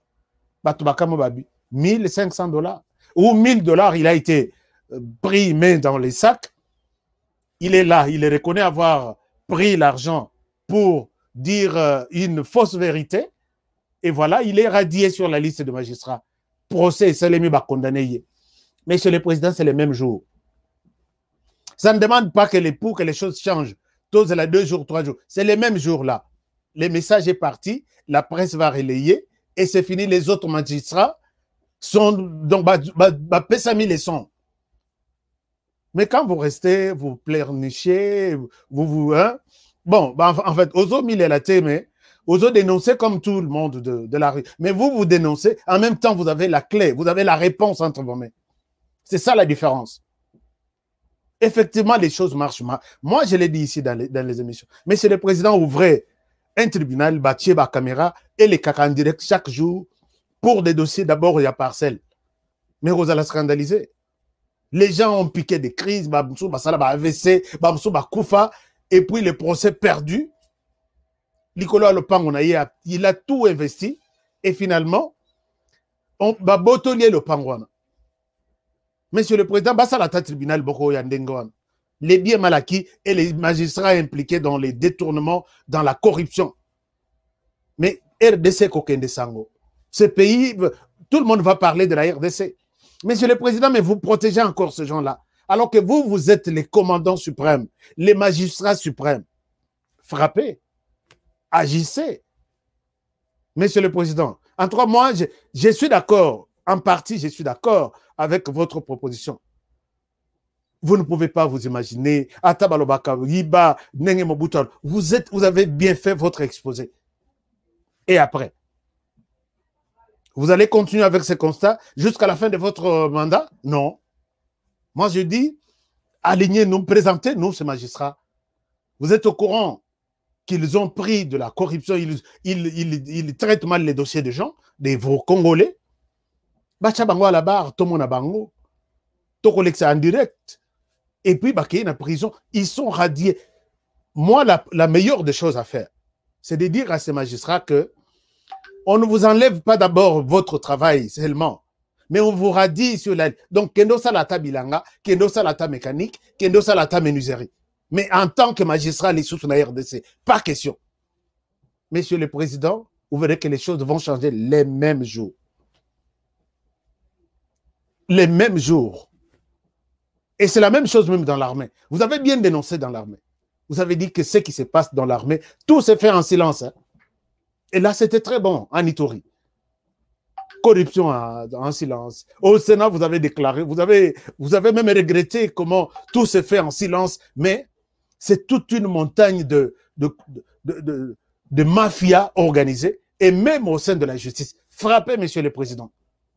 mille cinq cents dollars. Ou mille dollars, il a été pris main dans les sacs. Il est là, il reconnaît avoir pris l'argent pour dire une fausse vérité. Et voilà, il est radié sur la liste de magistrats. Procès, c'est les mieux condamnés. Mais chez le président, c'est le même jour. Ça ne demande pas que les, pour que les choses changent. Tous les deux jours, trois jours. C'est les mêmes jours-là. Le message est parti, la presse va relayer et c'est fini. Les autres magistrats sont donc Pessami les sont. Mais quand vous restez, vous pleurnichez, vous vous hein, bon, bah, en fait, aux autres, il est la mais aux autres dénoncez comme tout le monde de, de la rue. Mais vous, vous dénoncez, en même temps, vous avez la clé, vous avez la réponse entre vos mains. C'est ça la différence. Effectivement, les choses marchent mal. Moi, je l'ai dit ici dans les, dans les émissions. Mais c'est le président ouvrait un tribunal, bâti la caméra et les caca en direct chaque jour pour des dossiers. D'abord, il y a parcelle. Mais vous allez scandaliser. Les gens ont piqué des crises, baboussou, basala, A V C, baboussou, bakoufa, et puis le procès perdu. Nicolas Lopang, il a tout investi et finalement, on va botolier le pangouana. Monsieur le Président, Bassalata tribunal Boko Yandengoan. Les biens mal acquis et les magistrats impliqués dans les détournements, dans la corruption. Mais R D C Kokende Sango. Ce pays, tout le monde va parler de la R D C. Monsieur le Président, mais vous protégez encore ce genre-là. Alors que vous, vous êtes les commandants suprêmes, les magistrats suprêmes. Frappez, agissez. Monsieur le Président, en trois mois, je, je suis d'accord. En partie, je suis d'accord avec votre proposition. Vous ne pouvez pas vous imaginer. Vous, êtes, vous avez bien fait votre exposé. Et après, vous allez continuer avec ces constats jusqu'à la fin de votre mandat? Non. Moi, je dis, alignez-nous, présentez-nous ces magistrats. Vous êtes au courant qu'ils ont pris de la corruption, ils, ils, ils, ils traitent mal les dossiers des gens, des vos Congolais. Bachabango à la barre, Tomona Bango, Tokolexa en direct. Et puis, Baké en prison, ils sont radiés. Moi, la, la meilleure des choses à faire, c'est de dire à ces magistrats que on ne vous enlève pas d'abord votre travail seulement, mais on vous radie sur la... Donc, Kendo Salata Bilanga, Kendo Salata mécanique, Kendo Salata menuiserie. Mais en tant que magistrat, les sous R D C, pas question. Monsieur le Président, vous verrez que les choses vont changer les mêmes jours. Les mêmes jours. Et c'est la même chose même dans l'armée. Vous avez bien dénoncé dans l'armée. Vous avez dit que ce qui se passe dans l'armée, tout se fait en silence. Hein. Et là, c'était très bon, en Ituri. Corruption en, en silence. Au Sénat, vous avez déclaré, vous avez, vous avez même regretté comment tout se fait en silence, mais c'est toute une montagne de, de, de, de, de mafia organisée, et même au sein de la justice. Frappez, Monsieur le Président.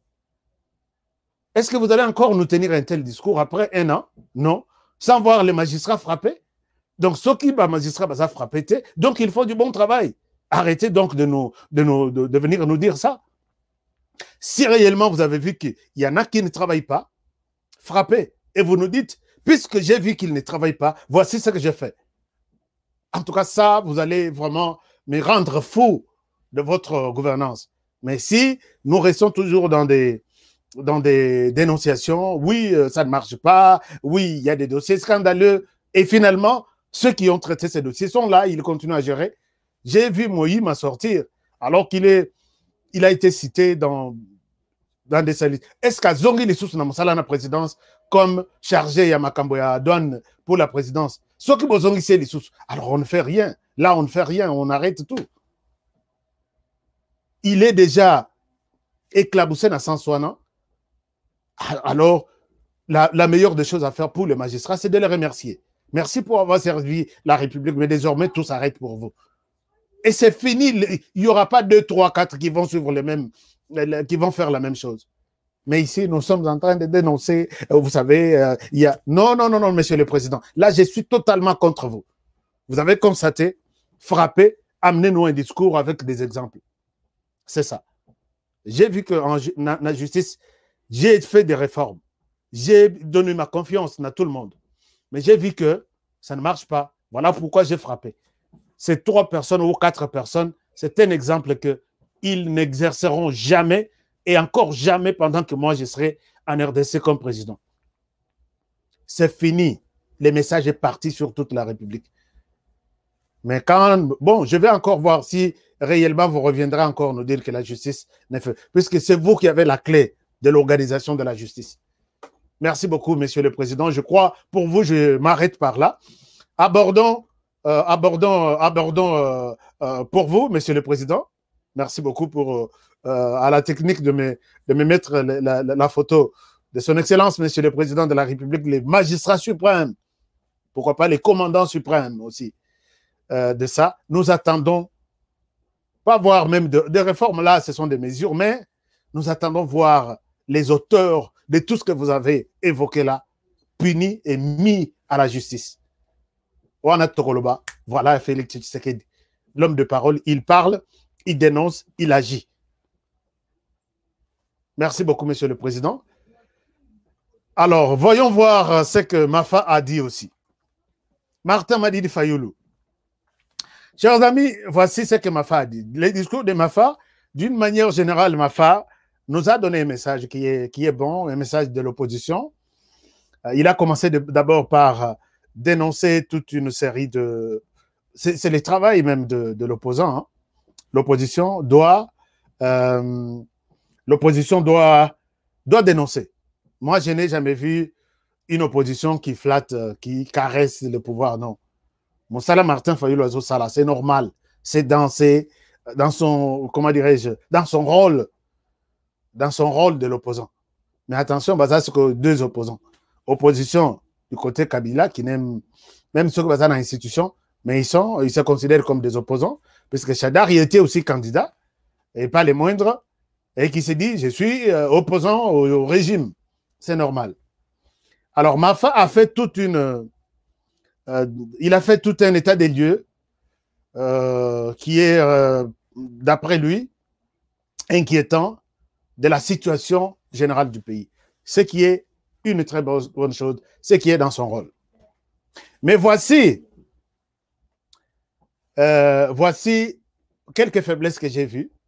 Est-ce que vous allez encore nous tenir un tel discours après un an? Non. Sans voir les magistrats frapper. Donc, ceux qui les magistrats bah, frapper, donc ils font du bon travail. Arrêtez donc de, nous, de, nous, de, de venir nous dire ça. Si réellement vous avez vu qu'il y en a qui ne travaillent pas, frappez. Et vous nous dites, puisque j'ai vu qu'ils ne travaillent pas, voici ce que j'ai fait. En tout cas, ça, vous allez vraiment me rendre fou de votre gouvernance. Mais si nous restons toujours dans des, dans des dénonciations, oui, ça ne marche pas, oui, il y a des dossiers scandaleux, et finalement, ceux qui ont traité ces dossiers sont là, ils continuent à gérer. J'ai vu Moïse m'en sortir, alors qu'il est, il a été cité dans, dans des services. Est-ce qu'à Zongi les sources dans la présidence, comme chargé à Makamboya douane pour la présidence, ceux qui Zongi c'est les sources, alors on ne fait rien. Là, on ne fait rien, on arrête tout. Il est déjà éclaboussé dans cent soixante. Alors, la, la meilleure des choses à faire pour les magistrats, c'est de les remercier. Merci pour avoir servi la République, mais désormais, tout s'arrête pour vous. Et c'est fini. Il n'y aura pas deux, trois, quatre qui vont suivre les mêmes, qui vont faire la même chose. Mais ici, nous sommes en train de dénoncer, vous savez, euh, il y a... Non, non, non, non, monsieur le Président. Là, je suis totalement contre vous. Vous avez constaté, frappé, amenez-nous un discours avec des exemples. C'est ça. J'ai vu qu'en la justice, j'ai fait des réformes. J'ai donné ma confiance à tout le monde. Mais j'ai vu que ça ne marche pas. Voilà pourquoi j'ai frappé. Ces trois personnes ou quatre personnes, c'est un exemple qu'ils n'exerceront jamais et encore jamais pendant que moi je serai en R D C comme président. C'est fini. Le message est parti sur toute la République. Mais quand... Bon, je vais encore voir si réellement vous reviendrez encore nous dire que la justice n'est faite. Puisque c'est vous qui avez la clé de l'organisation de la justice. Merci beaucoup, Monsieur le Président. Je crois, pour vous, je m'arrête par là. Abordons, euh, abordons, euh, abordons euh, euh, pour vous, Monsieur le Président. Merci beaucoup pour, euh, à la technique de me, de me mettre la, la, la photo de son Excellence, Monsieur le Président de la République, les magistrats suprêmes, pourquoi pas les commandants suprêmes aussi. Euh, de ça, nous attendons, pas voir même de, de réformes, là, ce sont des mesures, mais nous attendons voir les auteurs de tout ce que vous avez évoqué là, punis et mis à la justice. Voilà Félix Tshisekedi, l'homme de parole, il parle, il dénonce, il agit. Merci beaucoup, Monsieur le Président. Alors, voyons voir ce que Mafa a dit aussi. Martin Madidi Fayoulou. Chers amis, voici ce que Mafa a dit. Le discours de Mafa, d'une manière générale, Mafa nous a donné un message qui est, qui est bon, un message de l'opposition. Il a commencé d'abord par dénoncer toute une série de... C'est le travail même de, de l'opposant. Hein. L'opposition doit, euh, l'opposition doit, doit dénoncer. Moi, je n'ai jamais vu une opposition qui flatte, qui caresse le pouvoir, non. Moussala Martin Fayoulou Sala, c'est normal. C'est dans, dans son, comment dirais-je, dans son rôle, dans son rôle de l'opposant. Mais attention, bah, ça, c'est que deux opposants. Opposition du côté Kabila, qui n'aime, même ceux qui sont dans l'institution, mais ils, sont, ils se considèrent comme des opposants, puisque Chadar, il était aussi candidat, et pas les moindres, et qui s'est dit, je suis euh, opposant au, au régime. C'est normal. Alors, Mafa a fait toute une... Euh, il a fait tout un état des lieux euh, qui est, euh, d'après lui, inquiétant de la situation générale du pays. Ce qui est une très bonne chose, ce qui est dans son rôle. Mais voici, euh, voici quelques faiblesses que j'ai vues.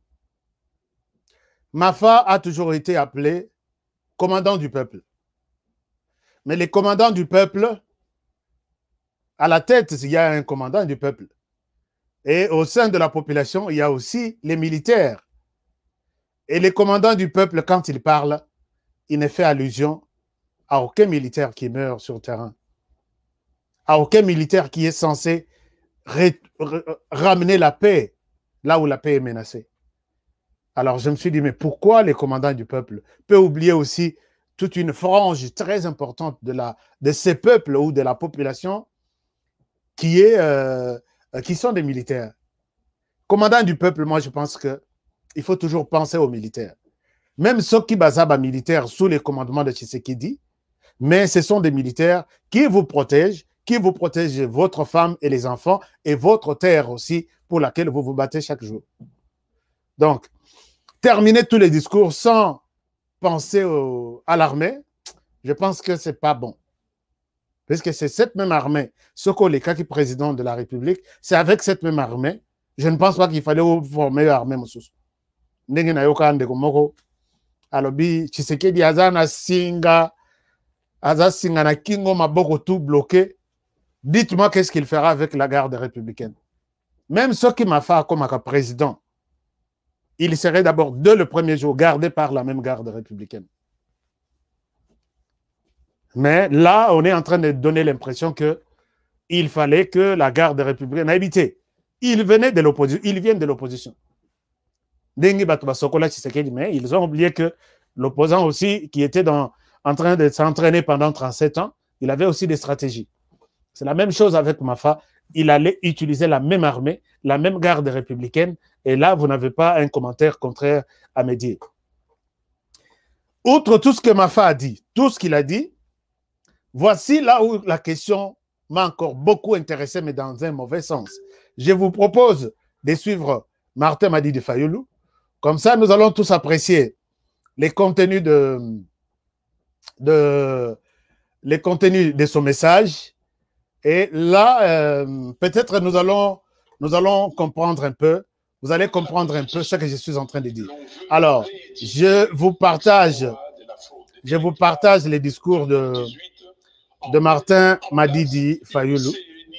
Mafa a toujours été appelé commandant du peuple. Mais les commandants du peuple, à la tête, il y a un commandant du peuple. Et au sein de la population, il y a aussi les militaires. Et les commandants du peuple, quand ils parlent, ils ne font allusion à aucun militaire qui meurt sur le terrain. À aucun militaire qui est censé ramener la paix là où la paix est menacée. Alors je me suis dit, mais pourquoi les commandants du peuple peuvent oublier aussi toute une frange très importante de, la, de ces peuples ou de la population qui, est, euh, qui sont des militaires. Commandant du peuple, moi je pense qu'il faut toujours penser aux militaires. même ceux qui basent militaires sous les commandements de Tshisekedi, mais ce sont des militaires qui vous protègent, qui vous protègent votre femme et les enfants et votre terre aussi pour laquelle vous vous battez chaque jour. Donc, terminer tous les discours sans penser au, à l'armée, je pense que ce n'est pas bon. Parce que c'est cette même armée, ce qu'on est qui est président de la République, c'est avec cette même armée, je ne pense pas qu'il fallait former l'armée. Alors, Tshisekedi Azana Singa, Azasinga na Kingo Maboko tout bloqué. Dites-moi qu'est-ce qu'il fera avec la garde républicaine. Même ceux qui m'a fait comme président, il serait d'abord, dès le premier jour, gardé par la même garde républicaine. Mais là, on est en train de donner l'impression qu'il fallait que la garde républicaine habite. Ils venaient de l'opposition. Ils viennent de l'opposition. Mais ils ont oublié que l'opposant aussi, qui était dans, en train de s'entraîner pendant trente-sept ans, il avait aussi des stratégies. C'est la même chose avec Mafa. Il allait utiliser la même armée, la même garde républicaine. Et là, vous n'avez pas un commentaire contraire à me dire. Outre tout ce que Mafa a dit, tout ce qu'il a dit, voici là où la question m'a encore beaucoup intéressé, mais dans un mauvais sens. Je vous propose de suivre Martin Madidi Fayulu. Comme ça, nous allons tous apprécier les contenus de, de, les contenus de son message. Et là, euh, peut-être nous allons, nous allons comprendre un peu, vous allez comprendre un peu ce que je suis en train de dire. Alors, je vous partage, je vous partage les discours de, de Martin Madidi Fayulu.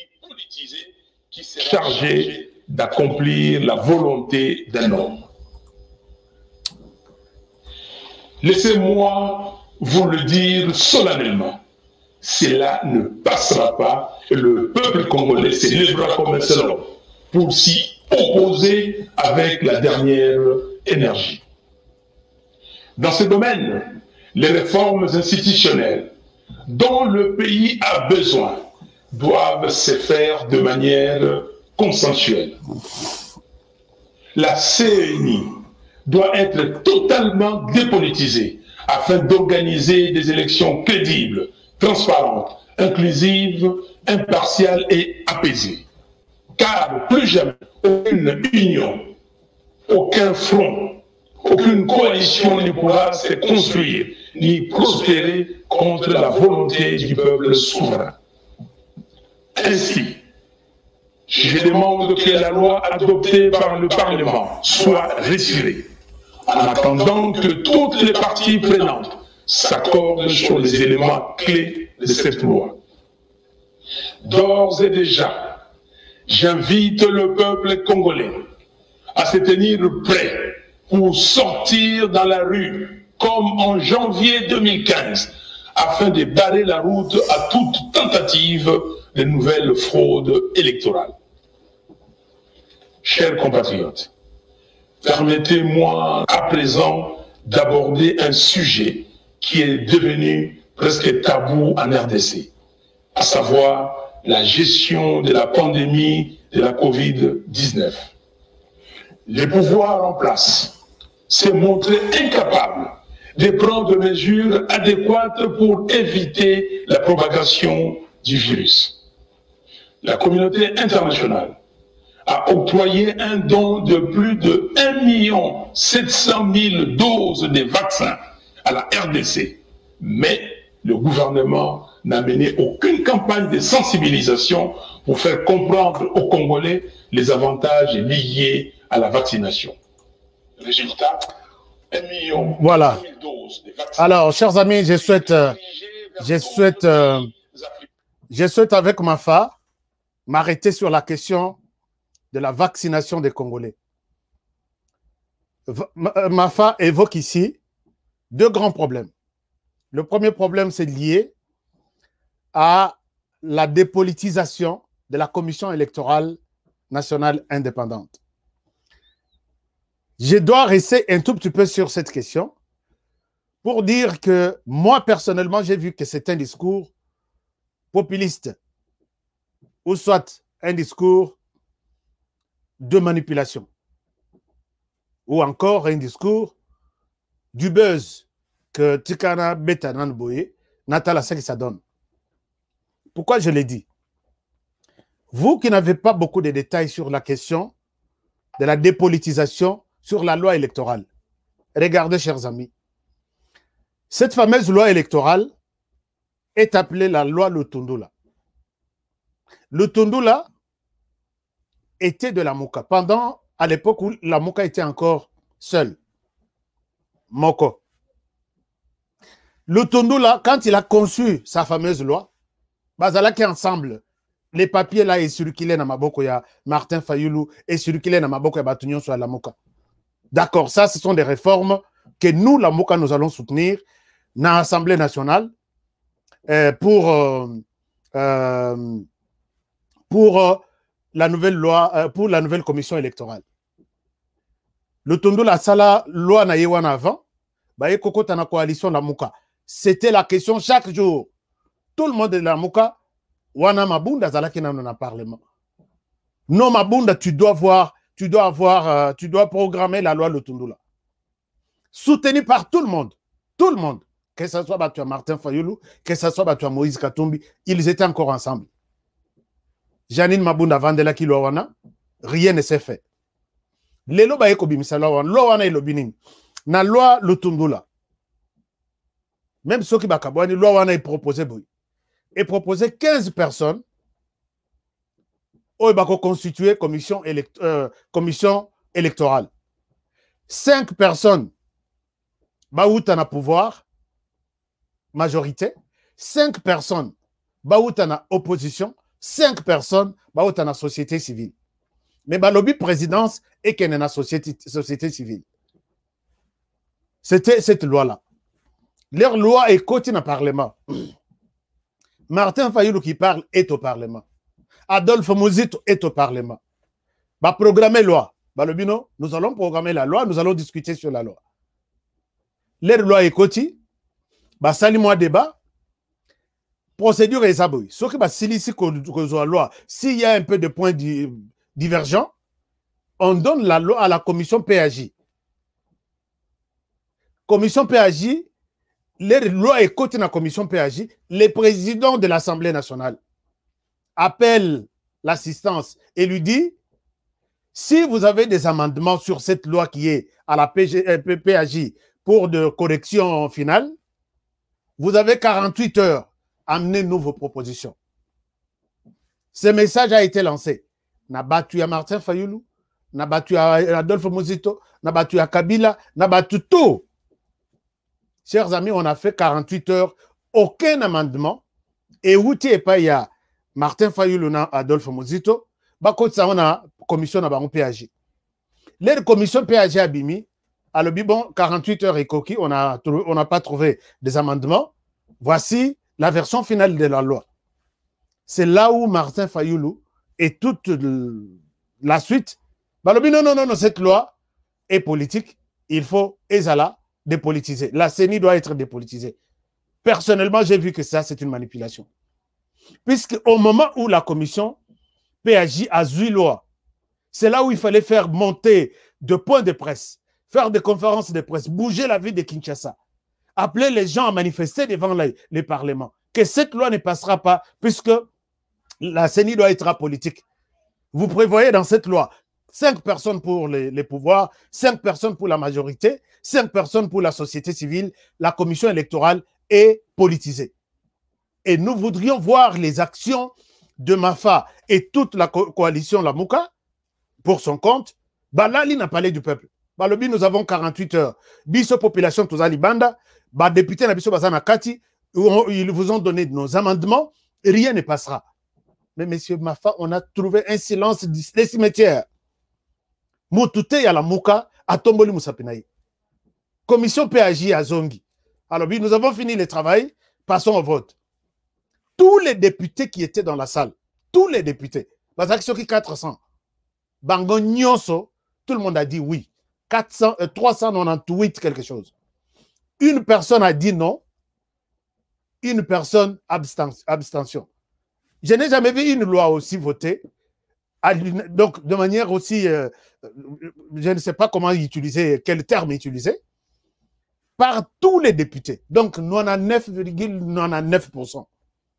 Chargé d'accomplir la volonté d'un homme. Laissez-moi vous le dire solennellement. Cela ne passera pas et le peuple congolais s'élèvera comme un seul homme pour s'y opposer avec la dernière énergie. Dans ce domaine, les réformes institutionnelles dont le pays a besoin doivent se faire de manière consensuelle. La C N I doit être totalement dépolitisée afin d'organiser des élections crédibles, transparentes, inclusives, impartiales et apaisées. Car plus jamais aucune union, aucun front, aucune coalition ne pourra se construire ni prospérer contre la volonté du peuple souverain. Ainsi, je demande que la loi adoptée par le Parlement soit retirée, en attendant que toutes les parties prenantes s'accordent sur les éléments clés de cette loi. D'ores et déjà, j'invite le peuple congolais à se tenir prêt pour sortir dans la rue, comme en janvier deux mille quinze, afin de barrer la route à toute tentative de nouvelles fraudes électorales. Chers compatriotes, permettez-moi à présent d'aborder un sujet qui est devenu presque tabou en R D C, à savoir la gestion de la pandémie de la COVID dix-neuf. Les pouvoirs en place s'est montré incapable de prendre des mesures adéquates pour éviter la propagation du virus. La communauté internationale a octroyé un don de plus de un million sept cent mille doses de vaccins à la R D C, mais le gouvernement n'a mené aucune campagne de sensibilisation pour faire comprendre aux Congolais les avantages liés à la vaccination. Résultat, un million voilà. de doses de vaccins. Alors, chers amis, je souhaite, euh, je souhaite, euh, je souhaite avec Mafa m'arrêter sur la question de la vaccination des Congolais. Mafa évoque ici deux grands problèmes. Le premier problème, c'est lié à la dépolitisation de la Commission électorale nationale indépendante. Je dois rester un tout petit peu sur cette question pour dire que moi, personnellement, j'ai vu que c'est un discours populiste ou soit un discours de manipulation ou encore un discours du buzz que Tikana Betanan Boye, Natala, c'est que ça donne. Pourquoi je l'ai dit? Vous qui n'avez pas beaucoup de détails sur la question de la dépolitisation sur la loi électorale, regardez, chers amis, cette fameuse loi électorale est appelée la loi Lutundula. Lutundula était de la Mouka, pendant, à l'époque où la Mouka était encore seule. Moko. Lutundula, quand il a conçu sa fameuse loi, Bazala qui ensemble, les papiers là est circulé dans Maboko, il y a Martin Fayoulou est circulé dans Maboko, il y a Batunion sur la Mouka. D'accord, ça, ce sont des réformes que nous, la Mouka, nous allons soutenir dans l'Assemblée nationale euh, pour, euh, euh, pour euh, la nouvelle loi, euh, pour la nouvelle commission électorale. Le tondo la sala loi na yewana avant, bah koko tana coalition la Mouka. C'était la question chaque jour. Tout le monde de la Mouka, wana mabunda zalaki na na parlement. Non mabunda, tu dois voir, tu dois avoir, euh, tu dois programmer la loi le tondo là. Soutenu par tout le monde, tout le monde. Que ce soit Batua Martin Fayoulou, que ce soit Batua Moïse Katumbi, ils étaient encore ensemble. Janine Mabunda Vandela ki wana, rien ne s'est fait. Lelo ba eko bimisa loi wana ilo bining. Na loi Lutundula. Même ceux qui bakabwani loi wana est proposé boy. Et proposé quinze personnes au bako constituer commission élect euh, commission électorale. cinq personnes baoutana pouvoir majorité, cinq personnes baoutana opposition, cinq personnes baoutana société civile. Mais le lobby présidence et qu'il y a une société, société civile. C'était cette loi-là. Leur loi est cotée dans le Parlement. Martin Fayoulou qui parle est au Parlement. Adolphe Mouzito est au Parlement. Bah, programmer loi. Bah, le bino, nous allons programmer la loi, nous allons discuter sur la loi. Leur loi est cotée. Bah, sali-moi débat. Procédure est sabouille. Sauf que, bah, si ici, la loi, s'il y a un peu de points divergents, on donne la loi à la commission P A J. Commission P A J, les lois est cotée dans la commission P A J, le président de l'Assemblée nationale appelle l'assistance et lui dit, si vous avez des amendements sur cette loi qui est à la P A J pour de correction finale, vous avez quarante-huit heures à amener nous vos propositions. Ce message a été lancé. Na battu à Martin Fayoulou, na battu à Adolphe Mouzito, na battu à Kabila, na battu tout. Chers amis, on a fait quarante-huit heures, aucun amendement. Et où tu es pas, il y a Martin Fayoulou, na Adolphe Mouzito, bah, quand ça, on a commission na P A J. Les commissions P A J Abimi, à le bon, quarante-huit heures et coquille, on n'a on a pas trouvé des amendements. Voici la version finale de la loi. C'est là où Martin Fayoulou et toute la suite, bah, le non, non, non, non, cette loi est politique. Il faut, Ezala, dépolitiser. La C E N I doit être dépolitisée. Personnellement, j'ai vu que ça, c'est une manipulation. Puisque au moment où la commission P A J a huit lois, c'est là où il fallait faire monter de points de presse, faire des conférences de presse, bouger la ville de Kinshasa, appeler les gens à manifester devant les, les parlements, que cette loi ne passera pas, puisque la C E N I doit être apolitique. Vous prévoyez dans cette loi cinq personnes pour les, les pouvoirs, cinq personnes pour la majorité, cinq personnes pour la société civile. La commission électorale est politisée. Et nous voudrions voir les actions de Mafa et toute la co coalition La Mouka pour son compte. Bah là, il n'a pas parlé du peuple. Bah le nous avons quarante-huit heures. Biso population Touzali Banda, bah député Nabiso Bazana Kati, ils vous ont donné nos amendements, rien ne passera. Mais monsieur Mafa, on a trouvé un silence des cimetières. Moutouté à la Mouka, à Tomboli Moussapinaï. Commission P A J à Zongi. Alors, oui, nous avons fini le travail, passons au vote. Tous les députés qui étaient dans la salle, tous les députés, parce que quatre cents, Bango Nyonso, tout le monde a dit oui. quatre cents, euh, trois cent quatre-vingt-dix-huit quelque chose. Une personne a dit non, une personne abstention. Je n'ai jamais vu une loi aussi votée, donc de manière aussi, euh, je ne sais pas comment utiliser, quel terme utiliser. par tous les députés. Donc, quatre-vingt-dix-neuf virgule quatre-vingt-dix-neuf pour cent.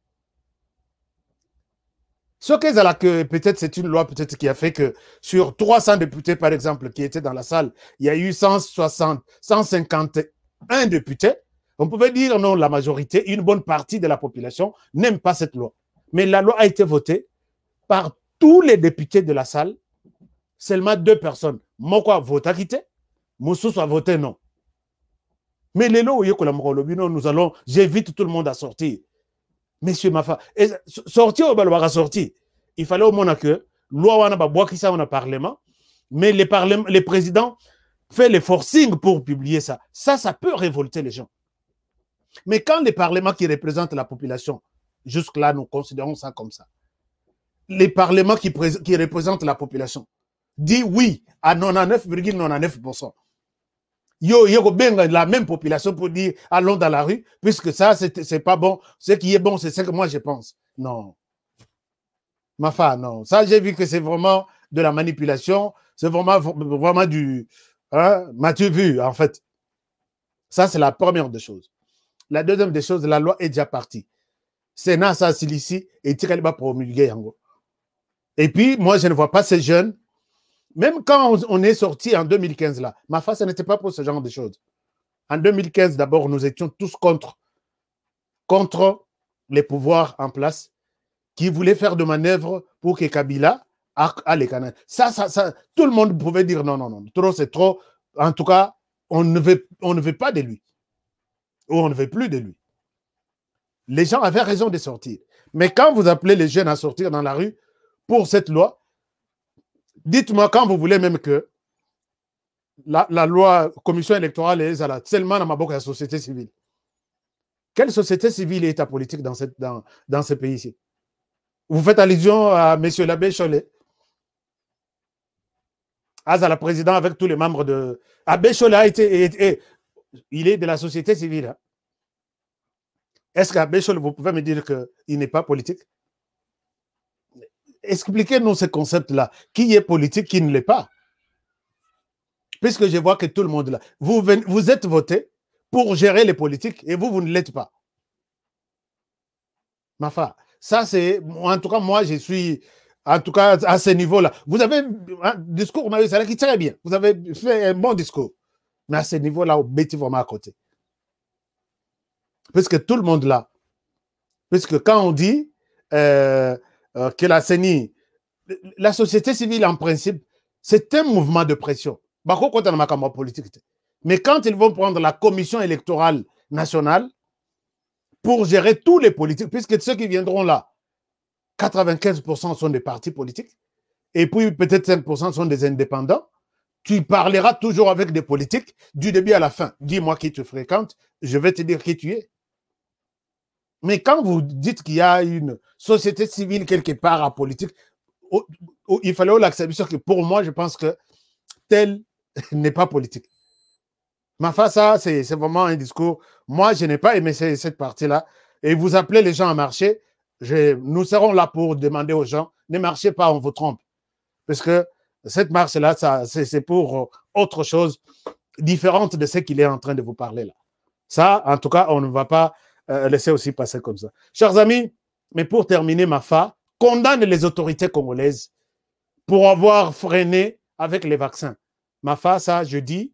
Ce qu'est là que peut-être c'est une loi peut-être qui a fait que sur trois cents députés, par exemple, qui étaient dans la salle, il y a eu cent soixante, cent cinquante et un députés. On pouvait dire non, la majorité, une bonne partie de la population n'aime pas cette loi. Mais la loi a été votée par tous les députés de la salle, seulement deux personnes. Moko a voté quitté, Moussous a voté non. Mais les lois, nous allons, j'invite tout le monde à sortir. Monsieur Mafa, sortir au Balwara sortir. Il fallait au moins que loi wana ba bois qui ça on a parlement, mais les parlements, les présidents fait les forcing pour publier ça. Ça, ça peut révolter les gens. Mais quand les parlements qui représentent la population, jusque-là, nous considérons ça comme ça, les parlements qui, qui représentent la population disent oui à quatre-vingt-dix-neuf virgule quatre-vingt-dix-neuf pour cent. Yo, yo, la même population pour dire allons dans la rue, puisque ça, c'est pas bon. Ce qui est bon, c'est ce que moi je pense. Non. Ma femme, non. Ça, j'ai vu que c'est vraiment de la manipulation. C'est vraiment, vraiment du. Hein, m'as-tu vu, en fait? Ça, c'est la première des choses. La deuxième des choses, la loi est déjà partie. Sénat, ça, c'est ici, et tiré pas promulguer. Et puis, moi, je ne vois pas ces jeunes. Même quand on est sorti en deux mille quinze, là, ma face, ce n'était pas pour ce genre de choses. En deux mille quinze, d'abord, nous étions tous contre, contre les pouvoirs en place qui voulaient faire de manœuvres pour que Kabila a les canaux. Ça, ça, ça, tout le monde pouvait dire non, non, non, trop, c'est trop. En tout cas, on ne veut, on ne veut pas de lui. Ou on ne veut plus de lui. Les gens avaient raison de sortir. Mais quand vous appelez les jeunes à sortir dans la rue pour cette loi, dites-moi quand vous voulez même que la, la loi commission électorale est seulement dans ma boca la société civile. Quelle société civile est politique dans, cette, dans, dans ce pays-ci? Vous faites allusion à M. l'abbé Cholet, à la présidente avec tous les membres de... Abbé Cholet a été... Et, et, il est de la société civile. Hein? Est-ce qu'Abbé Cholet, vous pouvez me dire qu'il n'est pas politique? Expliquez-nous ce concept-là. Qui est politique, qui ne l'est pas? Puisque je vois que tout le monde là, vous, vous êtes voté pour gérer les politiques et vous, vous ne l'êtes pas. Ma femme, ça c'est, en tout cas, moi, je suis, en tout cas, à ce niveau-là. Vous avez un discours, on a eu ça qui très bien. Vous avez fait un bon discours. Mais à ce niveau-là, vous mettez vraiment à côté. Puisque tout le monde là, puisque quand on dit euh, euh, que la C E N I, la société civile en principe, c'est un mouvement de pression. Mais quand ils vont prendre la commission électorale nationale pour gérer tous les politiques, puisque ceux qui viendront là, quatre-vingt-quinze pour cent sont des partis politiques, et puis peut-être cinq pour cent sont des indépendants, tu parleras toujours avec des politiques du début à la fin. Dis-moi qui tu fréquentes, je vais te dire qui tu es. Mais quand vous dites qu'il y a une société civile quelque part à politique, il fallait l'accepter que pour moi, je pense que tel n'est pas politique. Ma face, ça, c'est vraiment un discours. Moi, je n'ai pas aimé cette partie-là. Et vous appelez les gens à marcher. Je, nous serons là pour demander aux gens, ne marchez pas, on vous trompe. Parce que cette marche-là, c'est pour autre chose différente de ce qu'il est en train de vous parler là. Ça, en tout cas, on ne va pas euh, laisser aussi passer comme ça. Chers amis, mais pour terminer, ma fa condamne les autorités congolaises pour avoir freiné avec les vaccins. Ma fa, ça, je dis,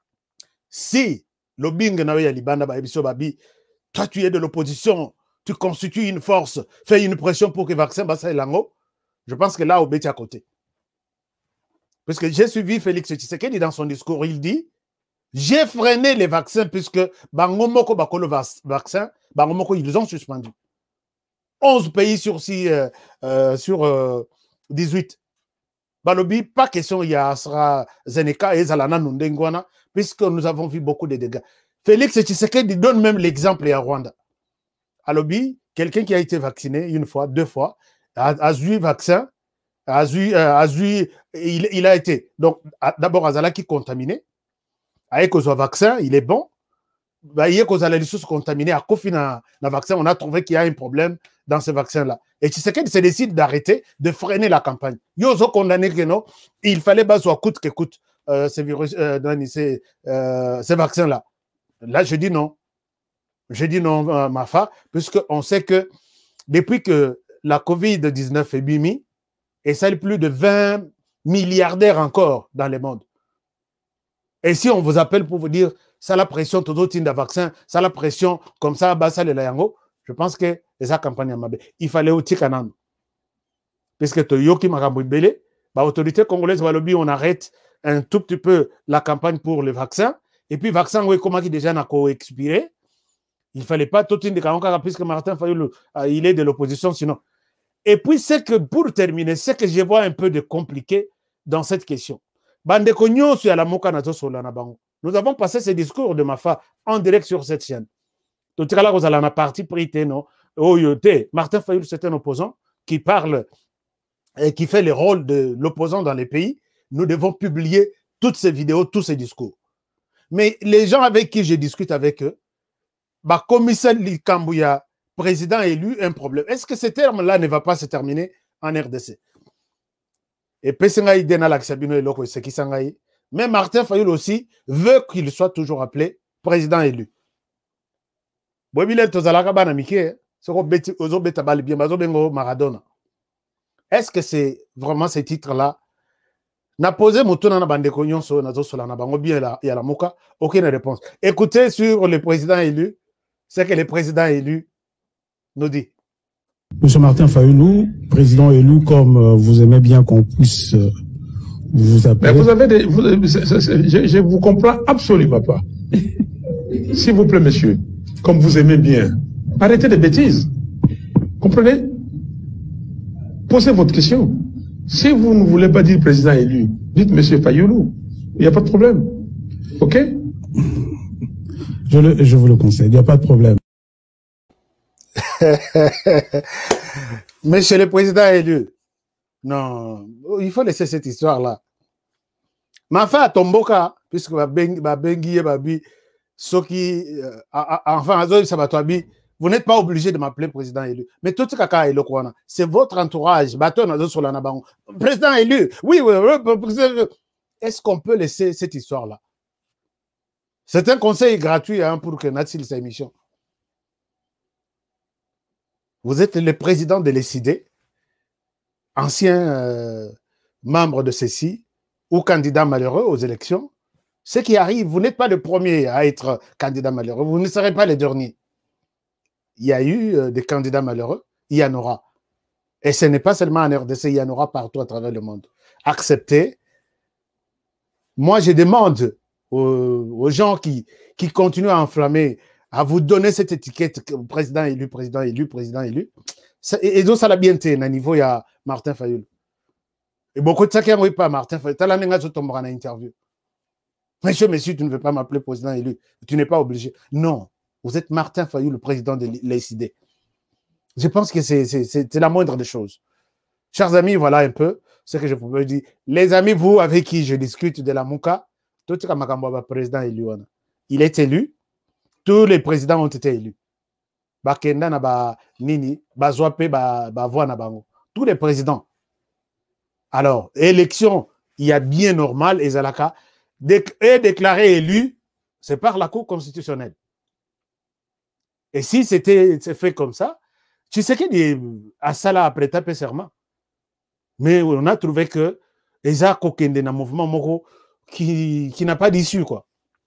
si lobbying na libanda ba ebiso babi, toi tu es de l'opposition, tu constitues une force, fais une pression pour que le vaccin basa elango, je pense que là, au béti à côté. Parce que j'ai suivi Félix Tshisekedi dans son discours, il dit, j'ai freiné les vaccins puisque bangomoko bakolo vaccin, bangomoko ils ont suspendu. onze pays sur six, euh, euh, sur euh, dix-huit. Balobi, pas question, il y a Zeneka et Zalana Nundengwana, puisque nous avons vu beaucoup de dégâts. Félix Tshisekedi donne même l'exemple à Rwanda. Alobi, quelqu'un qui a été vacciné une fois, deux fois, a, a eu vaccin, a eu, a eu, il, il a été, donc d'abord Azala qui est contaminé, avec le vaccin, il est bon, bah, il y a cause à la ressource contaminée, à Kofi na, na vaccin, on a trouvé qu'il y a un problème dans ce vaccin-là. Et Tshisekedi se décide d'arrêter, de freiner la campagne. Ils ont condamné que non, il fallait baser à coûte que coûte euh, ces, virus, euh, ces, euh, ces vaccins-là. Là, je dis non. Je dis non, euh, Mafa, puisqu'on sait que depuis que la COVID dix-neuf est bimi, et ça est plus de vingt milliardaires encore dans le monde. Et si on vous appelle pour vous dire, ça la pression, tout autre de vaccin, ça la pression, comme ça, bah, ça le layango, je pense que c'est campagne mabe. Il fallait aussi canam. Puisque Toyoki Magambouibele, bah, autorité congolaise, on arrête un tout petit peu la campagne pour le vaccin. Et puis, vaccin, oui, comment il déjà n'a expiré. Il ne fallait pas tout une de puisque Martin Fayoulou, il est de l'opposition, sinon. Et puis, c'est que pour terminer, c'est que je vois un peu de compliqué dans cette question. Nous avons passé ce discours de Mafa en direct sur cette chaîne. Tout à l'heure, vous allez en partie prité, non? Martin Fayoulou, c'est un opposant qui parle et qui fait le rôle de l'opposant dans les pays. Nous devons publier toutes ces vidéos, tous ces discours. Mais les gens avec qui je discute avec eux, bah, commissaire Likambouya, président élu, un problème. Est-ce que ce terme-là ne va pas se terminer en R D C? Et Pessengaï Denalak Sabino et Loko Sekisangaï. Mais Martin Fayoulou aussi veut qu'il soit toujours appelé président élu. Est-ce que c'est vraiment ces titres-là? N'a posé mon tour dans la bande de cognon sur la bango bien là, il y a la moka, aucune réponse. Écoutez sur le président élu, c'est que le président élu nous dit. Monsieur Martin Fayoulou, président élu, comme euh, vous aimez bien qu'on puisse euh, vous appeler. Mais vous avez des, vous, c est, c est, je, je vous comprends absolument pas. S'il vous plaît, monsieur, comme vous aimez bien, arrêtez des bêtises. Comprenez? Posez votre question. Si vous ne voulez pas dire président élu, dites monsieur Fayoulou. Il n'y a pas de problème. OK? Je, le, je vous le conseille, il n'y a pas de problème. Monsieur le président élu, non, il faut laisser cette histoire-là. Ma femme a tomboka, puisque ma bengi, ma bi, soki, enfin, vous n'êtes pas obligé de m'appeler président élu. Mais tout ce kaka est le quoi, c'est votre entourage. Président élu, oui, oui, oui. Est-ce qu'on peut laisser cette histoire-là? C'est un conseil gratuit hein, pour que Natsil sa émission. Vous êtes le président de l'E C I D, ancien euh, membre de ceci, ou candidat malheureux aux élections. Ce qui arrive, vous n'êtes pas le premier à être candidat malheureux, vous ne serez pas le dernier. Il y a eu euh, des candidats malheureux, il y en aura. Et ce n'est pas seulement en R D C, il y en aura partout à travers le monde. Acceptez. Moi, je demande aux, aux gens qui, qui continuent à enflammer, à vous donner cette étiquette président élu, président élu, président élu. Et donc, ça l'a bien été, à niveau, il y a Martin Fayoulou. Et beaucoup de ça qui n'ont pas Martin Fayoulou. Tu as la interview. Monsieur, monsieur, tu ne veux pas m'appeler président élu. Tu n'es pas obligé. Non. Vous êtes Martin Fayoulou, le président de l'E C I D. Je pense que c'est la moindre des choses. Chers amis, voilà un peu ce que je pouvais dire. Les amis, vous, avec qui je discute de la Mouka, tout ce que président élu, il est élu. Tous les présidents ont été élus. Bakenda na ba nini, bazwape ba ba voix na bango. Tous les présidents. Alors, élection, il y a bien normal, et Zalaka, est déclaré élu, c'est par la Cour constitutionnelle. Et si c'était fait comme ça, tu sais qu'il y a ça là après taper serment. Mais on a trouvé que les accords qui sont dans mouvement Moro qui, qui n'a pas d'issue, quoi.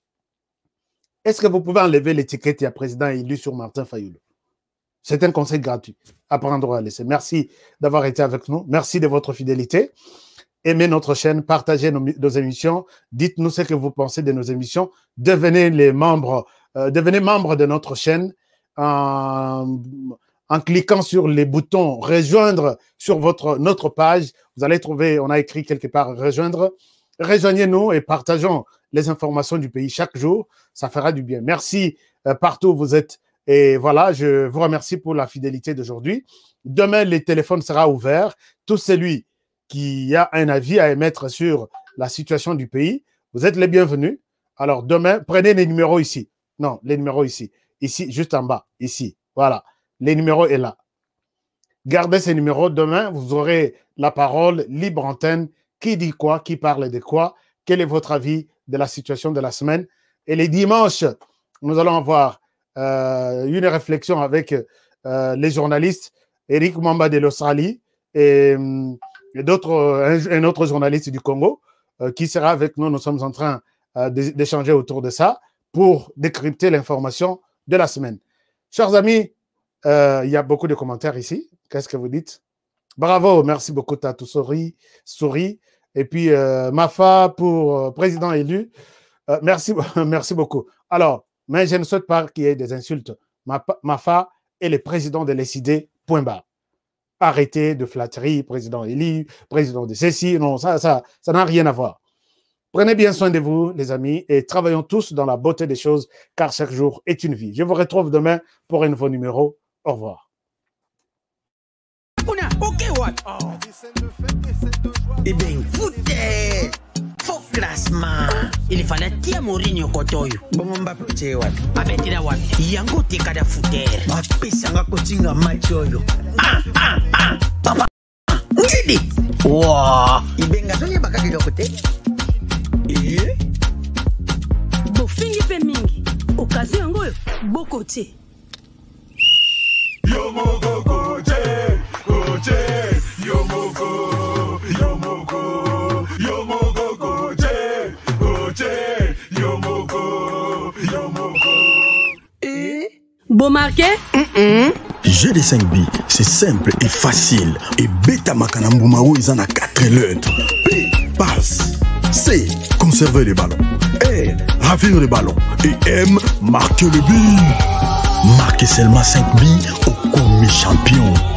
Est-ce que vous pouvez enlever l'étiquette il y a président élu sur Martin Fayoulou? C'est un conseil gratuit à prendre ou à laisser. Merci d'avoir été avec nous. Merci de votre fidélité. Aimez notre chaîne, partagez nos, nos émissions. Dites-nous ce que vous pensez de nos émissions. Devenez les membres, euh, devenez membres de notre chaîne en, en cliquant sur les boutons rejoindre sur votre, notre page. Vous allez trouver, on a écrit quelque part rejoindre. Rejoignez-nous et partageons les informations du pays chaque jour. Ça fera du bien. Merci euh, partout où vous êtes. Et voilà, je vous remercie pour la fidélité d'aujourd'hui. Demain, le téléphone sera ouvert. Tout celui qui a un avis à émettre sur la situation du pays, vous êtes les bienvenus. Alors demain, prenez les numéros ici. Non, les numéros ici. Ici, juste en bas. Ici. Voilà. Les numéros est là. Gardez ces numéros. Demain, vous aurez la parole libre antenne. Qui dit quoi? Qui parle de quoi? Quel est votre avis de la situation de la semaine? Et les dimanches, nous allons avoir euh, une réflexion avec euh, les journalistes, Eric Mamba de l'Australie et, et d'autres, un, un autre journaliste du Congo euh, qui sera avec nous. Nous sommes en train euh, d'échanger autour de ça pour décrypter l'information de la semaine. Chers amis, euh, il y a beaucoup de commentaires ici. Qu'est-ce que vous dites? Bravo, merci beaucoup Tatou Souris, Souris. Et puis euh, Mafa pour euh, président élu. Euh, merci, merci beaucoup. Alors, mais je ne souhaite pas qu'il y ait des insultes. Mafa est le président de l'E S I D, point barre. Arrêtez de flatterie, président élu, président de ceci. Non, ça, ça, ça n'a rien à voir. Prenez bien soin de vous, les amis, et travaillons tous dans la beauté des choses, car chaque jour est une vie. Je vous retrouve demain pour un nouveau numéro. Au revoir. Eh bien, foutez! Faux classement! Il fallait tirer Mourinho Kotoyo. Bon, on va plutôt what? Abetira what? Yango tika da fouter. Ma pesanga kotinga machoyo. Ah ah ah! Papa! Ngidi! Wow! Ibenga sonye bakaki kote. Eh? Bofingi pe mingi. Okazi yango bokote. Yo mogo goje, goje, yo mogo, yo mogo, yo mogo goje, goje, yo mogo, yo mogo. Eh? Bon marqué? Mm-mm. G D cinq B, c'est simple et facile. Et Beta Makanambumao, ils en ont quatre lettres. P, passe. C, conserver les ballons. R, ravir les ballons. Et M, marquer le but. Marquez seulement cinq billes au commis champion.